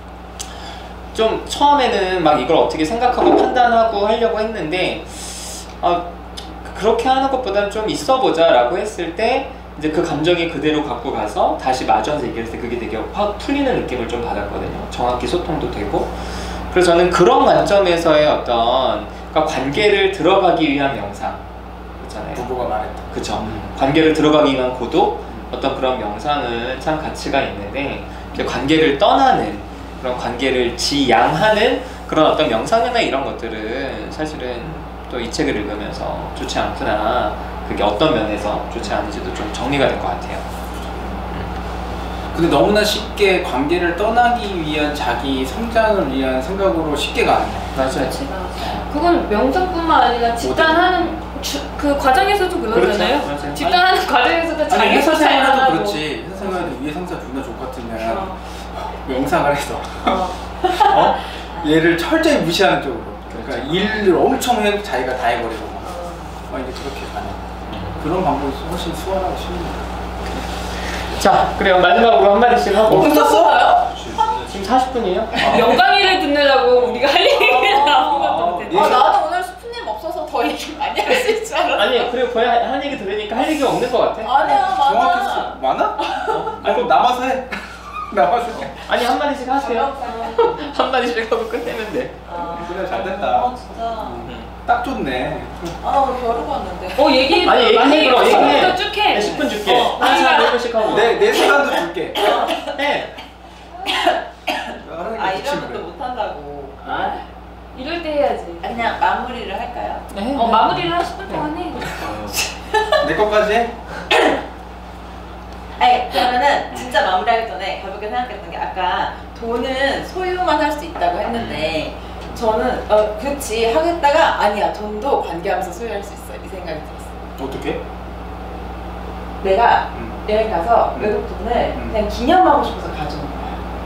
좀 처음에는 막 이걸 어떻게 생각하고 판단하고 하려고 했는데 그렇게 하는 것보다는 좀 있어보자 라고 했을 때 이제 그 감정이 그대로 갖고 가서 다시 마주해서 얘기했을 때 그게 되게 확 풀리는 느낌을 좀 받았거든요. 정확히 소통도 되고. 그래서 저는 그런 관점에서의 어떤 그러니까 관계를 들어가기 위한 명상 있잖아요. 부부가 말했다. 그쵸. 관계를 들어가기 위한 고독, 어떤 그런 명상은 참 가치가 있는데 관계를 떠나는 그런 관계를 지양하는 그런 어떤 명상이나 이런 것들은 사실은 또 이 책을 읽으면서 좋지 않구나, 그게 어떤 면에서 좋지 않은지도 좀 정리가 될 것 같아요. 근데 너무나 쉽게 관계를 떠나기 위한 자기 성장을 위한 생각으로 쉽게 가는 거야. 맞아요. 그건 명상뿐만 아니라 집단하는 그 과정에서도 그러잖아요. 그렇죠. 맞아요. 집단하는 과정에서도 아니 자기 회사 생활도 성장하고. 그렇지. 회사 생활도 위에 상사 존나 좋같으면 명상을 해서 얘를 철저히 무시하는 쪽으로, 그러니까 일을 엄청 해 자기가 다 해버리고 막 이제 그렇게 가는 그런 방법이 훨씬 수월하고 쉽습니다. 자, 그래요. 마지막으로 한마디씩 하고. 끝났어? 지금 40분이에요? 영광이를 듣느라고 우리가 할 얘기는 아무것도 못했네. 나는 오늘 수프님 없어서 더 얘기 많이 할 수 있지 않았어? 아니, 그리고 거의 한 얘기 들으니까 할 얘기가 없는 것 같아. 아니야, 정확히 많아. 많아? 아니 그럼 남아서 해. 남아서 해. 아니, 한마디씩 하세요. 한마디씩 하고 끝내면 돼. 그래 잘 됐다. 진짜. 딱 좋네. 나 오늘 벼르고 왔는데. 얘기 아니, 얘기해, 그럼 얘기해. 쭉 해. 10분 줄게. 한 아니, 시간 1분씩 하고. 내 시간도 줄게. 해. 이러면 또 못한다고. 이럴 때 해야지. 그냥 마무리를 할까요? 네. 마무리를 한 10분 동안 해. 내 것까지 해? 그러면은 진짜 마무리하기 전에 가볍게 생각했던 게, 아까 돈은 소유만 할 수 있다고 했는데 저는 그렇지 하겠다가 아니야, 돈도 관계하면서 소유할 수 있어 이 생각이 들었어. 어떻게? 내가 여행 가서 외국 돈을 그냥 기념하고 싶어서 가져온 거야.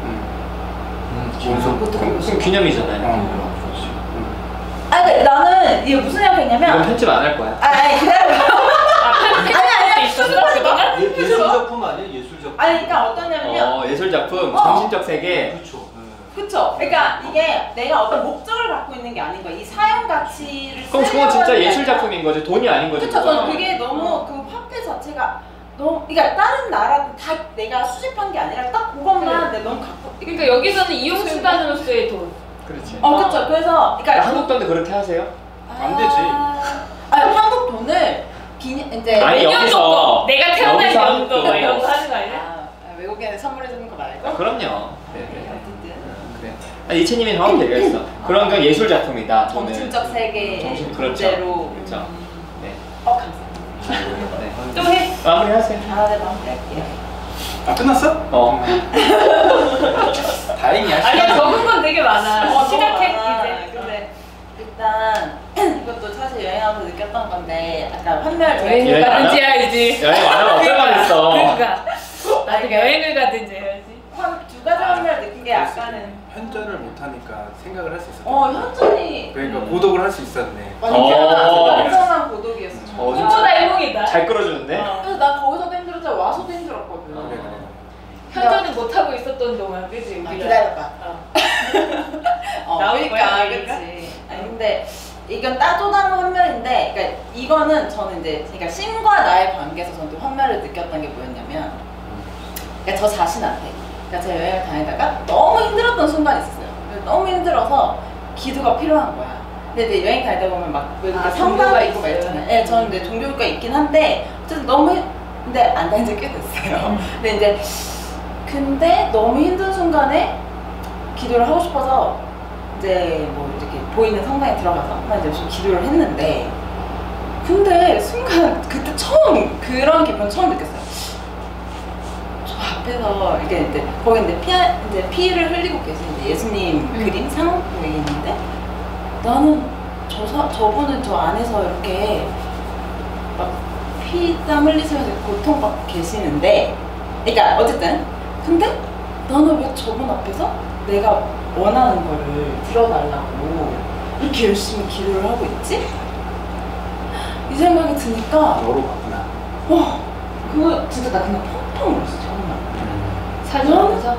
그럼 기념이잖아요. 아니 그러니까 나는 이게 무슨 생각했냐면 이건 편집 안 할 거야. 아니 기다려. 아니 있었어 그동안? 예술작품 아니에요? 예술작품. 아니 그러니까 어떠냐면요. 예술 작품, 어. 정신적 세계. 그렇죠. 그쵸? 그러니까 이게 내가 어떤 목적을 갖고 있는 게 아닌 거야. 이 사용 가치를 그럼 그건 쓰려고 진짜 하는 게 예술 아니라. 작품인 거지. 돈이 아닌 거지. 그쵸? 그거는. 저는 그게 너무 그 화폐 자체가 너무 그러니까 다른 나라 다 내가 수집한 게 아니라 딱 그것만 내가 너무 갖고. 그러니까 여기서는 이용 수단으로서의 돈. 그렇지. 그쵸? 그래서 그러니까 한국 돈도 그렇게 하세요? 안 되지. 아니 한국 돈을 이제 아니, 몇 년 여기서- 정도 내가 태어난 여기서 연도 한국 이런 거 돈. 하는 거 아니야? 외국인한테 선물해 주는 거 말고. 아, 그럼요. 네. 어쨌든 그래. 아니, 이채님이 정확히 얘기했어. 그런 건 예술 작품이다. 돈은. 정신적 세계 정신, 그렇죠. 문제로. 그렇죠. 네. 감사합니다. 네. 또 해. 마무리하세요. 네 마무리할게요. 끝났어? 다행이야. 아니 시간이 적은 건 되게 많아. 너무 시작해 많아. 이제. 근데 일단 이것도 사실 여행하면서 느꼈던 건데 아까 환멸 여행을 여행 안 가든지 하- 해야지. 여행 안 하면 어떨 뻔했어. 그러니까 나도 여행을 가든지 해야지. 두 가지 환멸 느낀 게 아까는 현전을 못하니까 생각을 할 수 있었어. 현준이 그러니까 고독을 할 수 있었네. 엄청난 고독이었어. 꿈보다 일몽이다. 잘 끌어주는데? 그래서 난 거기서도 힘들었잖아. 와서도 힘들었거든. 그래. 현저는 못 하고 있었던 동안, 그지 우리가. 기다려봐. 나올 거야, 그러니까 얘기가? 그치. 아니 근데 이건 또 다른 환멸인데, 그러니까 이거는 저는 이제 그러니까 신과 나의 관계에서 저는 또 환멸을 느꼈던 게 뭐였냐면, 그러니까 저 자신한테, 그러니까 제가 여행을 다니다가 너무 힘들었던 순간이 있었어요. 너무 힘들어서 기도가 필요한 거야. 근데 이제 여행 다니다 보면 막 종교가 성가가 있고 막 있어요. 있잖아요. 네, 저는 이제 종교가 있긴 한데 어쨌든 너무 근데 안 다닌 지 꽤 됐어요. 근데 너무 힘든 순간에 기도를 하고 싶어서 이제 뭐 이렇게 보이는 성당에 들어가서 난 이제 열심히 기도를 했는데 근데 순간 그때 처음 그런 기분 처음 느꼈어요. 저 앞에서 이렇게 이제 거기 이제 피를 흘리고 계신 이제 예수님 그림 상업이 있는데 나는 저분은 저 안에서 이렇게 막 피땀 흘리시면서 고통받고 계시는데 그러니까 어쨌든 근데 나는 왜 저분 앞에서 내가 원하는 거를 들어달라고 이렇게 열심히 기도를 하고 있지? 이 생각이 드니까 너로 봤구나. 그거 진짜 나 그냥 펑펑 울었어 정말. 사진하면서?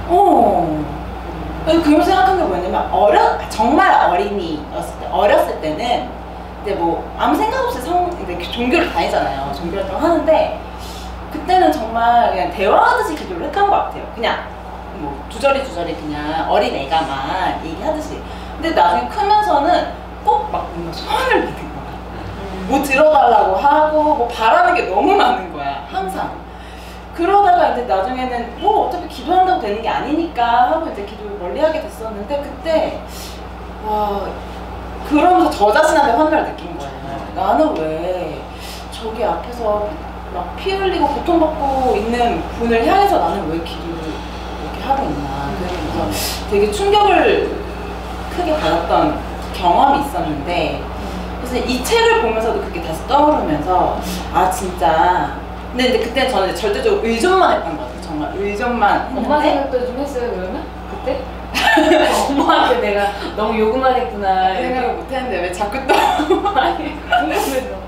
그걸 생각한 게 뭐냐면 정말 어렸을 때는 이제 뭐 아무 생각 없이 이제 종교를 다니잖아요. 종교 활동을 하는데 그때는 정말 그냥 대화하듯이 기도를 했던 것 같아요. 그냥 뭐 주저리 그냥 어린 애가만 얘기하듯이. 근데 나중에 크면서는 꼭 막 뭔가 소원을 믿는 거야. 뭐 들어달라고 하고 뭐 바라는 게 너무 많은 거야 항상. 그러다가 이제 나중에는 뭐 어차피 기도한다고 되는 게 아니니까 하고 이제 기도를 멀리하게 됐었는데 그때 와 그러면서 저 자신한테 환멸을 느낀 거예요. 나는 왜 저기 앞에서 막 피 흘리고 고통받고 있는 분을 향해서 나는 왜 기도를 이렇게 하고 있나. 그래서 되게 충격을 크게 받았던 경험이 있었는데 그래서 이 책을 보면서도 그게 다시 떠오르면서 아 진짜 근데 그때 저는 절대적으로 의존만 했던 것 같아요. 정말 의존만 했는데 엄마 생각도 좀 했어요 그러면? 그때? 엄마한테 내가 너무 요구만 했구나. 그 생각을 못 했는데 왜 자꾸 또 아니 궁금해서.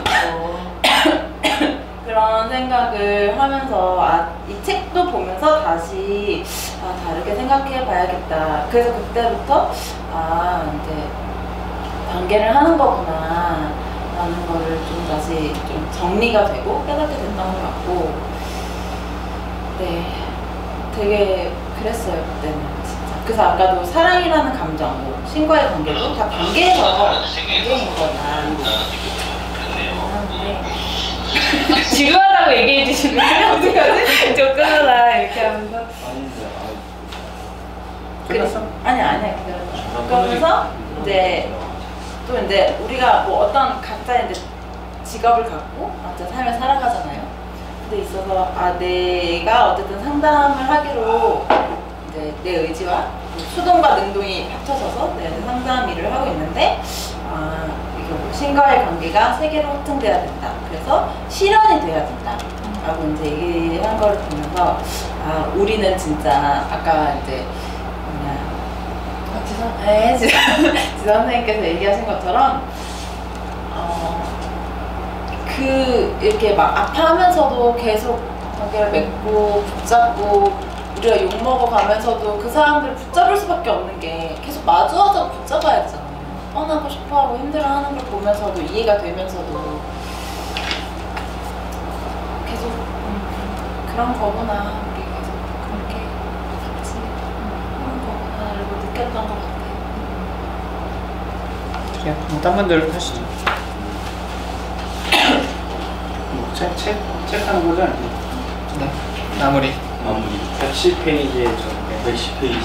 그런 생각을 하면서 이 책도 보면서 다시 다르게 생각해 봐야겠다. 그래서 그때부터 이제 관계를 하는 거구나 라는 거를 좀 다시 좀 정리가 되고 깨닫게 됐던 것 같고 네 되게 그랬어요 그때는 진짜. 그래서 아까도 사랑이라는 감정 뭐 신과의 관계도 다 관계인 거다 지루하다고 얘기해 주시면 어떡하지? 좀 끊어라 이렇게 하면서. 끝났어? 아니야 그러면서 이제 또 이제 우리가 뭐 어떤 각자의 이제 직업을 갖고 각자 삶을 살아가잖아요. 근데 있어서 내가 어쨌든 상담을 하기로 이제 내 의지와 수동과 능동이 합쳐져서 내 상담 일을 하고 있는데 이게 뭐 신과의 관계가 세계로 확장돼야 된다. 그래서 관계에서 실현이 돼야 된다라고 이제 얘기한 걸 보면서 아 우리는 진짜 아까 이제 지선 선생님께서 얘기하신 것처럼 이렇게 막 아파하면서도 계속 관계를 맺고 붙잡고 우리가 욕먹어가면서도 그 사람들을 붙잡을 수밖에 없는 게 계속 마주하자고 붙잡아야 되잖아요. 뻔하고 싶어하고 힘들어하는 걸 보면서도 이해가 되면서도 계속 그런 거구나 우리 계속 그렇게 같이 하는 거구나라고 느꼈던 것 같아요. 딴 분들 하시죠. 책 하는 거죠? 네. 마무리. 110페이지에 110페이지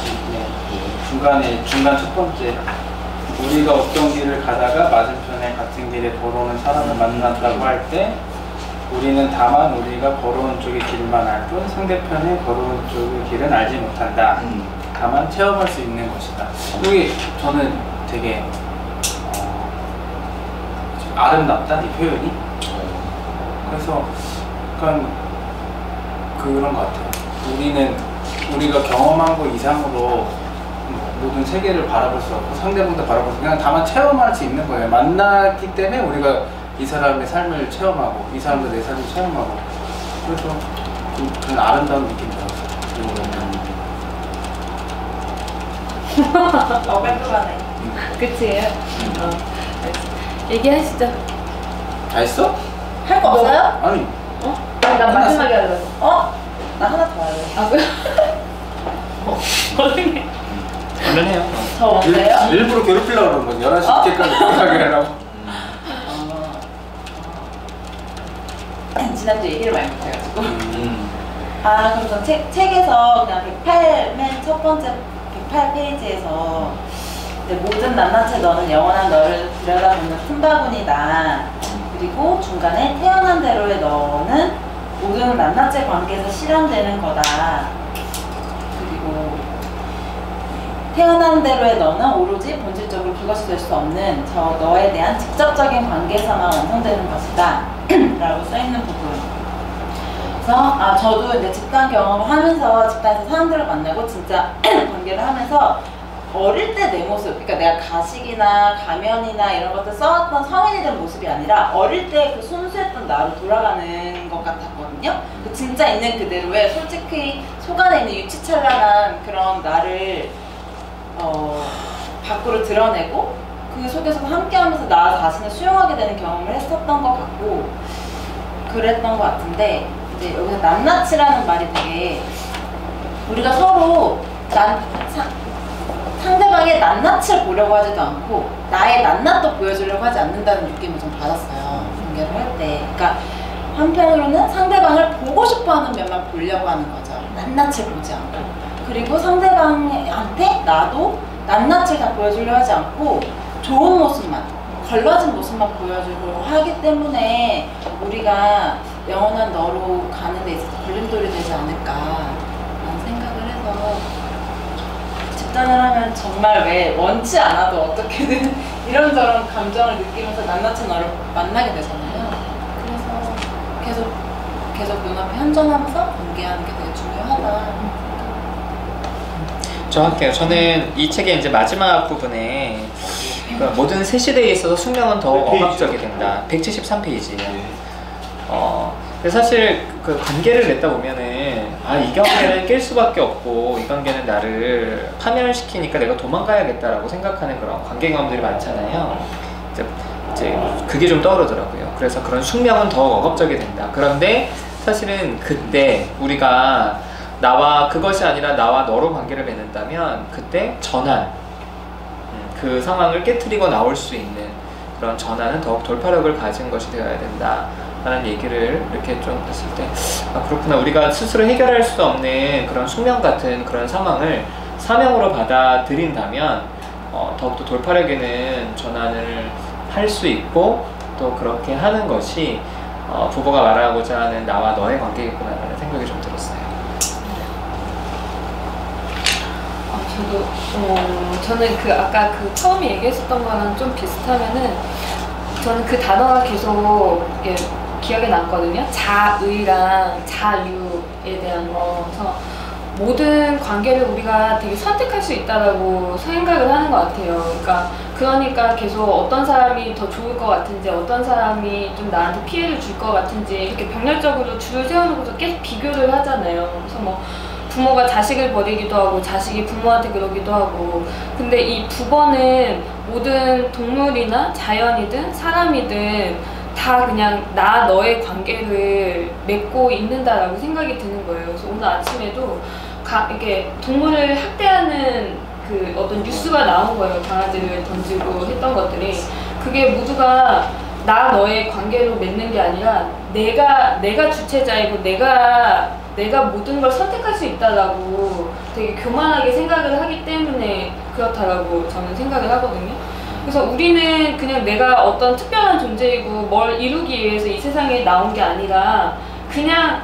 중간 첫 번째 우리가 어떤 길을 가다가 맞은편에 같은 길에 걸어오는 사람을 만났다고 할 때 우리는 다만 우리가 걸어온 쪽의 길만 알 뿐 상대편에 걸어온 쪽의 길은 알지 못한다. 다만 체험할 수 있는 것이다. 이게 저는 되게 아름답다 이 표현이. 그래서 약간 그런 것 같아요. 우리가 경험한 거 이상으로 모든 세계를 바라볼 수 없고 상대방도 바라볼 수 없고 그냥 다만 체험할 수 있는 거예요. 만났기 때문에 우리가 이 사람의 삶을 체험하고 이 사람도 내 삶을 체험하고 그래서 그런 아름다운 느낌이 들었어요. 깔끔하네. 그치? 얘기하시죠. 다 했어? 할 거 없어요? 아니 난 마지막에 하려고. 나 하나 더 할래. 아, 그래? 얼른 해요. 저 없어요? 일부러 괴롭히려고 그러는 거지. 11시 늦게까지 못하게 하려고. 지난주 얘기를 많이 못해가지고. 그럼 전 책에서 그냥 맨 첫 번째 108페이지에서 모든 낱낱이 너는 영원한 너를 들여다보는 틈바구니다. 그리고 중간에 태어난 대로의 너는 모든 낱낱의 관계에서 실현되는 거다. 그리고 태어난 대로의 너는 오로지 본질적으로 그것이 될 수 없는 저 너에 대한 직접적인 관계에서만 완성되는 것이다. 라고 써있는 부분. 그래서 저도 이제 집단 경험을 하면서 집단에서 사람들을 만나고 진짜 관계를 하면서 어릴 때 내 모습, 그러니까 내가 가식이나 가면이나 이런 것들 써왔던 성인이 된 모습이 아니라 어릴 때 그 순수했던 나로 돌아가는 것 같았거든요. 그 진짜 있는 그대로의 솔직히 속 안에 있는 유치찬란한 그런 나를 밖으로 드러내고 그 속에서 함께하면서 나 자신을 수용하게 되는 경험을 했었던 것 같고 그랬던 것 같은데 이제 여기서 낱낱이라는 말이 되게 우리가 서로 상대방의 낱낱을 보려고 하지도 않고 나의 낱낱도 보여주려고 하지 않는다는 느낌을 좀 받았어요. 관계를 할 때. 그러니까 한편으로는 상대방을 보고 싶어하는 면만 보려고 하는 거죠. 낱낱을 보지 않고. 그리고 상대방한테 나도 낱낱을 다 보여주려 하지 않고 좋은 모습만, 걸러진 모습만 보여주려고 하기 때문에 우리가 영원한 너로 가는 데 있어서 걸림돌이 되지 않을까라는 생각을 해서 집단을 하면 정말 왜 원치 않아도 어떻게든 이런저런 감정을 느끼면서 낱낱이 너를 만나게 되잖아요. 그래서 계속 눈앞에 현존하면서 관계하는 게 되게 중요하다. 저 할게요. 저는 이 책의 이제 마지막 부분에 모든 새 시대에 있어서 숙명은 더욱 억압적이 된다. 173페이지예요. 근데 사실 그 관계를 맺다 보면은 이 관계는 깰 수밖에 없고 이 관계는 나를 파멸시키니까 내가 도망가야겠다라고 생각하는 그런 관계 경험들이 많잖아요. 이제 그게 좀 떠오르더라고요. 그래서 그런 숙명은 더욱 억압적이 된다. 그런데 사실은 그때 우리가 그것이 아니라 나와 너로 관계를 맺는다면 그때 전환, 그 상황을 깨트리고 나올 수 있는 그런 전환은 더욱 돌파력을 가진 것이 되어야 된다 라는 얘기를 이렇게 좀 했을 때 그렇구나, 우리가 스스로 해결할 수 없는 그런 숙명 같은 그런 상황을 사명으로 받아들인다면 더욱더 돌파력 있는 전환을 할 수 있고 또 그렇게 하는 것이 부부가 말하고자 하는 나와 너의 관계겠구나 라는 생각이 좀 들었어요. 저는 아까 처음에 얘기했었던 거랑 좀 비슷하면은 저는 그 단어가 계속 기억에 남거든요. 자의랑 자유에 대한 거. 그래서 모든 관계를 우리가 되게 선택할 수 있다라고 생각을 하는 것 같아요. 그러니까 계속 어떤 사람이 더 좋을 것 같은지, 어떤 사람이 좀 나한테 피해를 줄 것 같은지 이렇게 병렬적으로 줄을 세워놓고서 계속 비교를 하잖아요. 그래서 뭐 부모가 자식을 버리기도 하고 자식이 부모한테 그러기도 하고. 근데 이 부번은 모든 동물이나 자연이든 사람이든 다 그냥 나 너의 관계를 맺고 있는다라고 생각이 드는 거예요. 그래서 오늘 아침에도 이렇게 동물을 학대하는 그 어떤 뉴스가 나온 거예요. 강아지를 던지고 했던 것들이. 그게 모두가 나 너의 관계로 맺는 게 아니라 내가 주체자이고 내가 모든 걸 선택할 수 있다라고 되게 교만하게 생각을 하기 때문에 그렇다라고 저는 생각을 하거든요. 그래서 우리는 그냥 내가 어떤 특별한 존재이고 뭘 이루기 위해서 이 세상에 나온 게 아니라 그냥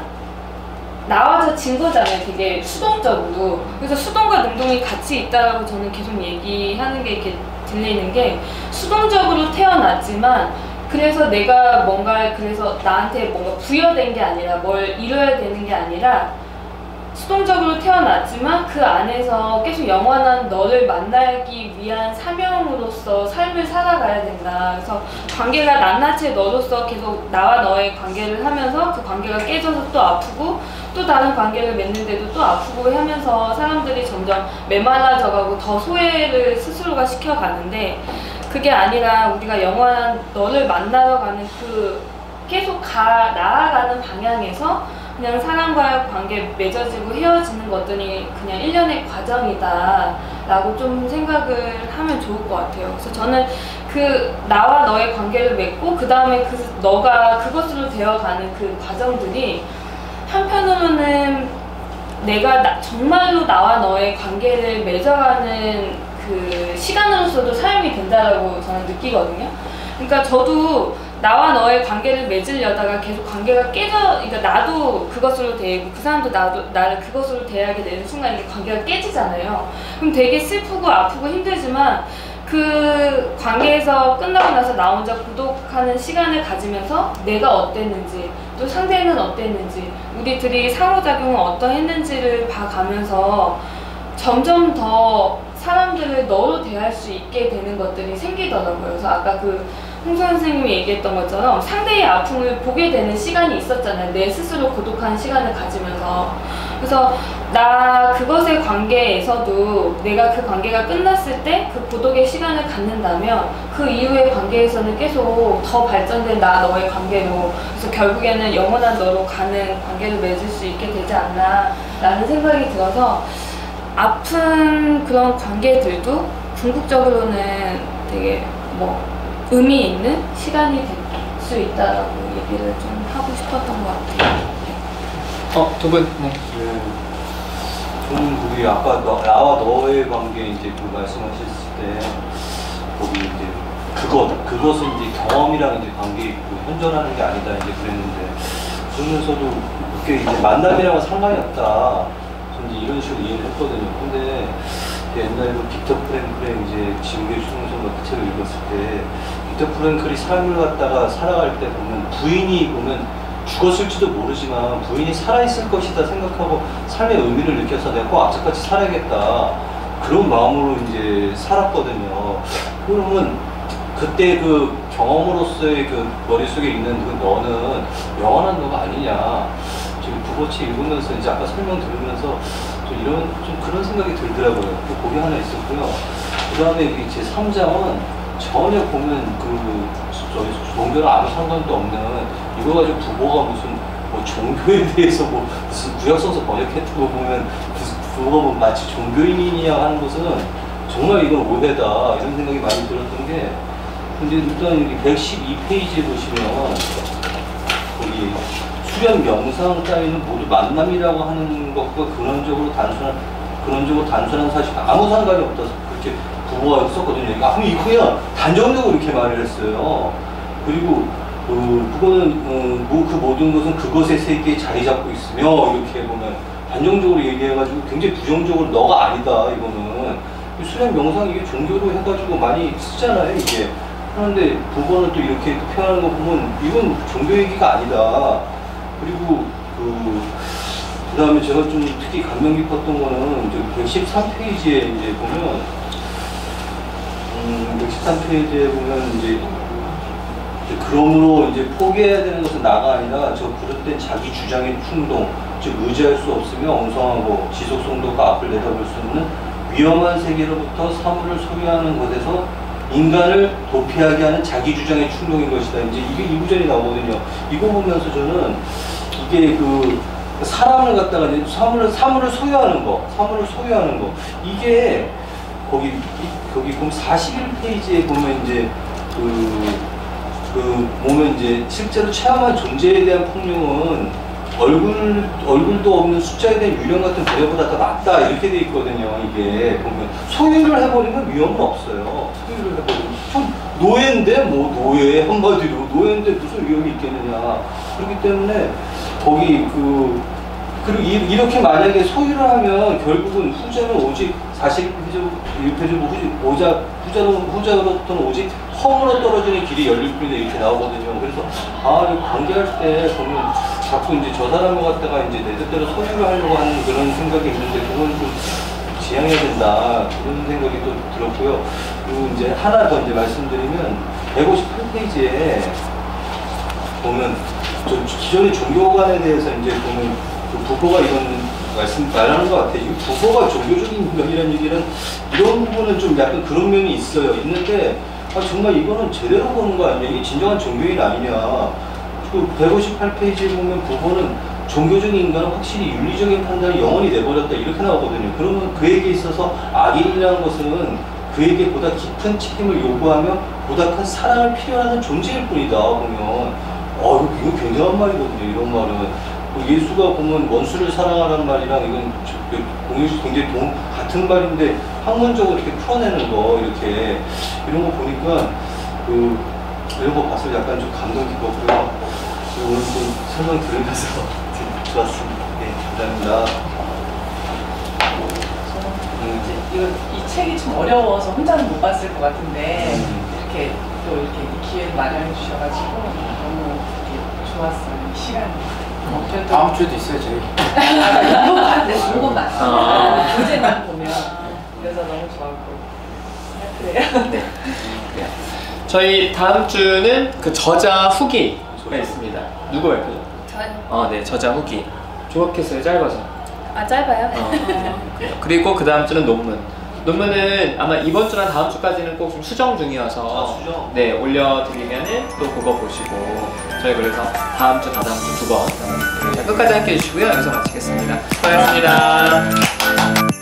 나와서 진 거잖아요. 되게 수동적으로. 그래서 수동과 능동이 같이 있다라고 저는 계속 얘기하는 게 이렇게 들리는 게, 수동적으로 태어났지만 그래서 내가 그래서 나한테 뭔가 부여된 게 아니라 뭘 이뤄야 되는 게 아니라 수동적으로 태어났지만 그 안에서 계속 영원한 너를 만나기 위한 사명으로서 삶을 살아가야 된다. 그래서 관계가 낱낱이 너로서 계속 나와 너의 관계를 하면서 그 관계가 깨져서 또 아프고 또 다른 관계를 맺는데도 또 아프고 하면서 사람들이 점점 메말라져가고 더 소외를 스스로가 시켜가는데, 그게 아니라 우리가 영원한 너를 만나러 가는 그 계속 나아가는 방향에서 그냥 사람과의 관계 맺어지고 헤어지는 것들이 그냥 일련의 과정이다 라고 좀 생각을 하면 좋을 것 같아요. 그래서 저는 그 나와 너의 관계를 맺고 그 다음에 너가 그것으로 되어가는 그 과정들이 한편으로는 내가 정말로 나와 너의 관계를 맺어가는 그 시간으로서도 사용이 된다라고 저는 느끼거든요. 그러니까 저도 나와 너의 관계를 맺으려다가 계속 관계가 그러니까 나도 그것으로 대하고 그 사람도 나를 그것으로 대하게 되는 순간 이게 관계가 깨지잖아요. 그럼 되게 슬프고 아프고 힘들지만 그 관계에서 끝나고 나서 나 혼자 고독하는 시간을 가지면서 내가 어땠는지, 또 상대는 어땠는지, 우리들이 상호작용을 어떠했는지를 봐가면서 점점 더 사람들을 너로 대할 수 있게 되는 것들이 생기더라고요. 그래서 아까 홍소 선생님이 얘기했던 것처럼 상대의 아픔을 보게 되는 시간이 있었잖아요. 내 스스로 고독한 시간을 가지면서. 그래서 그것의 관계에서도 내가 그 관계가 끝났을 때 그 고독의 시간을 갖는다면 그 이후의 관계에서는 계속 더 발전된 나 너의 관계로, 그래서 결국에는 영원한 너로 가는 관계를 맺을 수 있게 되지 않나 라는 생각이 들어서, 아픈 그런 관계들도 궁극적으로는 되게 의미 있는 시간이 될 수 있다라고 얘기를 좀 하고 싶었던 것 같아요. 두 분. 네. 저는 거기 아까 나와 너의 관계 이제 그 말씀하셨을 때 거기 이제 그것은 이제 경험이랑 이제 관계 있고 현존하는 게 아니다 이제 그랬는데, 그러면서도 그게 이제 만남이랑은 상관이 없다. 저는 이제 이런 식으로 이해를 했거든요. 근데 옛날에 빅터 프랭클의 이제 지옥의 충성 같은 책을 읽었을 때, 빅터 프랭클이 삶을 갖다가 살아갈 때 보면 부인이 죽었을지도 모르지만 부인이 살아있을 것이다 생각하고 삶의 의미를 느껴서 내가 꼭 악착같이 살아야겠다 그런 마음으로 이제 살았거든요. 그러면 그때 그 경험으로서의 그 머릿속에 있는 그 너는 영원한 너가 아니냐, 지금 부고치 읽으면서 이제 아까 설명 들으면서 좀 그런 생각이 들더라고요. 그게 하나 있었고요. 그 다음에 제 3장은 전혀 보면 저희 종교랑 아무 상관도 없는, 이거 가지고 부모가 무슨 종교에 대해서 무슨 구약성서 번역했던 거 보면 부모가 마치 종교인이냐 하는 것은 정말 이건 오해다 이런 생각이 많이 들었던 게, 근데 일단 여기 112페이지에 보시면 거기 수련 명상 따위는 모두 만남이라고 하는 것과 근원적으로 단순한 사실 아무 상관이 없다 그렇게 부모가 썼거든요. 이거 그냥 단정적으로 이렇게 말을 했어요. 그리고 그거는 그 모든 것은 그것의 세계에 자리 잡고 있으며 이렇게 보면 단정적으로 얘기해가지고 굉장히 부정적으로 너가 아니다 이거는 수련 명상 이게 종교로 해가지고 많이 쓰잖아요. 이게 그런데 부번을 또 이렇게 표현하는 거 보면 이건 종교 얘기가 아니다. 그리고 그 다음에 제가 좀 특히 감명 깊었던 거는 113페이지에 이제 보면 113페이지에 보면 이제 그러므로 이제 포기해야 되는 것은 나가 아니라 저 그릇된 자기 주장의 충동, 즉 의지할 수 없으며 엉성하고 지속성도가 앞을 내다볼 수 없는 위험한 세계로부터 사물을 소유하는 것에서 인간을 도피하게 하는 자기 주장의 충동인 것이다. 이제 이게 이 구절이 나오거든요. 이거 보면서 저는 이게 그 사람을 갖다가 이제 사물을 소유하는 거, 이게 거기 보면 41페이지에 보면 이제 보면 이제 실제로 체험한 존재에 대한 폭력은 얼굴도 없는 숫자에 대한 유령 같은 배려보다 더 낫다 이렇게 돼 있거든요. 이게 보면 소유를 해버리면 위험은 없어요. 소유를 해버리면 좀 노예인데 뭐 노예 한마디로 노예인데 무슨 위험이 있겠느냐. 그렇기 때문에 거기 그리고 이렇게 만약에 소유를 하면 결국은 후자는 오직 41페이지 후자로부터는 오직 험으로 떨어지는 길이 열릴 뿐이다 이렇게 나오거든요. 그래서 관계할 때 보면 자꾸 이제 저 사람을 갖다가 이제 내 뜻대로 소유를 하려고 하는 그런 생각이 있는데 그건 좀 지양해야 된다 그런 생각이 또 들었고요. 그리고 이제 하나 더 이제 말씀드리면 158페이지에 보면 기존의 종교관에 대해서 이제 보면 그 부보가 이런 말하는 것 같아요. 이 부보가 종교적인 면이라는 얘기는 이런 부분은 좀 약간 그런 면이 있는데 정말 이거는 제대로 보는 거 아니냐, 이게 진정한 종교인 아니냐. 그 158페이지에 보면 부보는 종교적인 인간은 확실히 윤리적인 판단을 영원히 내버렸다 이렇게 나오거든요. 그러면 그에게 있어서 악인이라는 것은 그에게 보다 깊은 책임을 요구하며 보다 큰 사랑을 필요하는 존재일 뿐이다 보면 이거 굉장한 말이거든요. 이런 말은 예수가 보면 원수를 사랑하라는 말이랑 이건 굉장히 같은 말인데 학문적으로 이렇게 풀어내는 거 이렇게 이런 거 보니까 이런 거 봐서 약간 좀 감동 깊었고요. 오늘 좀 설명 들으면서 좋았습니다. 네, 감사합니다. 이 책이 좀 어려워서 혼자는 못 봤을 것 같은데 이렇게 또 이렇게 기회를 마련해 주셔가지고 너무 좋았어요. 이 시간이. 다음 주에도 있어요, 저희. 이것만 교재만 보면 그래서 너무 좋았고 그래요. 네. 저희 다음 주는 그 저자 후기가 있습니다. 누구예요? 저요. 네, 저자 후기. 좋겠어요, 짧아서. 짧아요? 그래요. 그리고 그 다음 주는 논문은 아마 이번 주나 다음 주까지는 꼭 좀 수정 중이어서 수정? 네, 올려드리면은 또 그거 보시고 저희 그래서 다음 주, 다다음 주 2번 끝까지 함께 해주시고요. 여기서 마치겠습니다. 수고하셨습니다.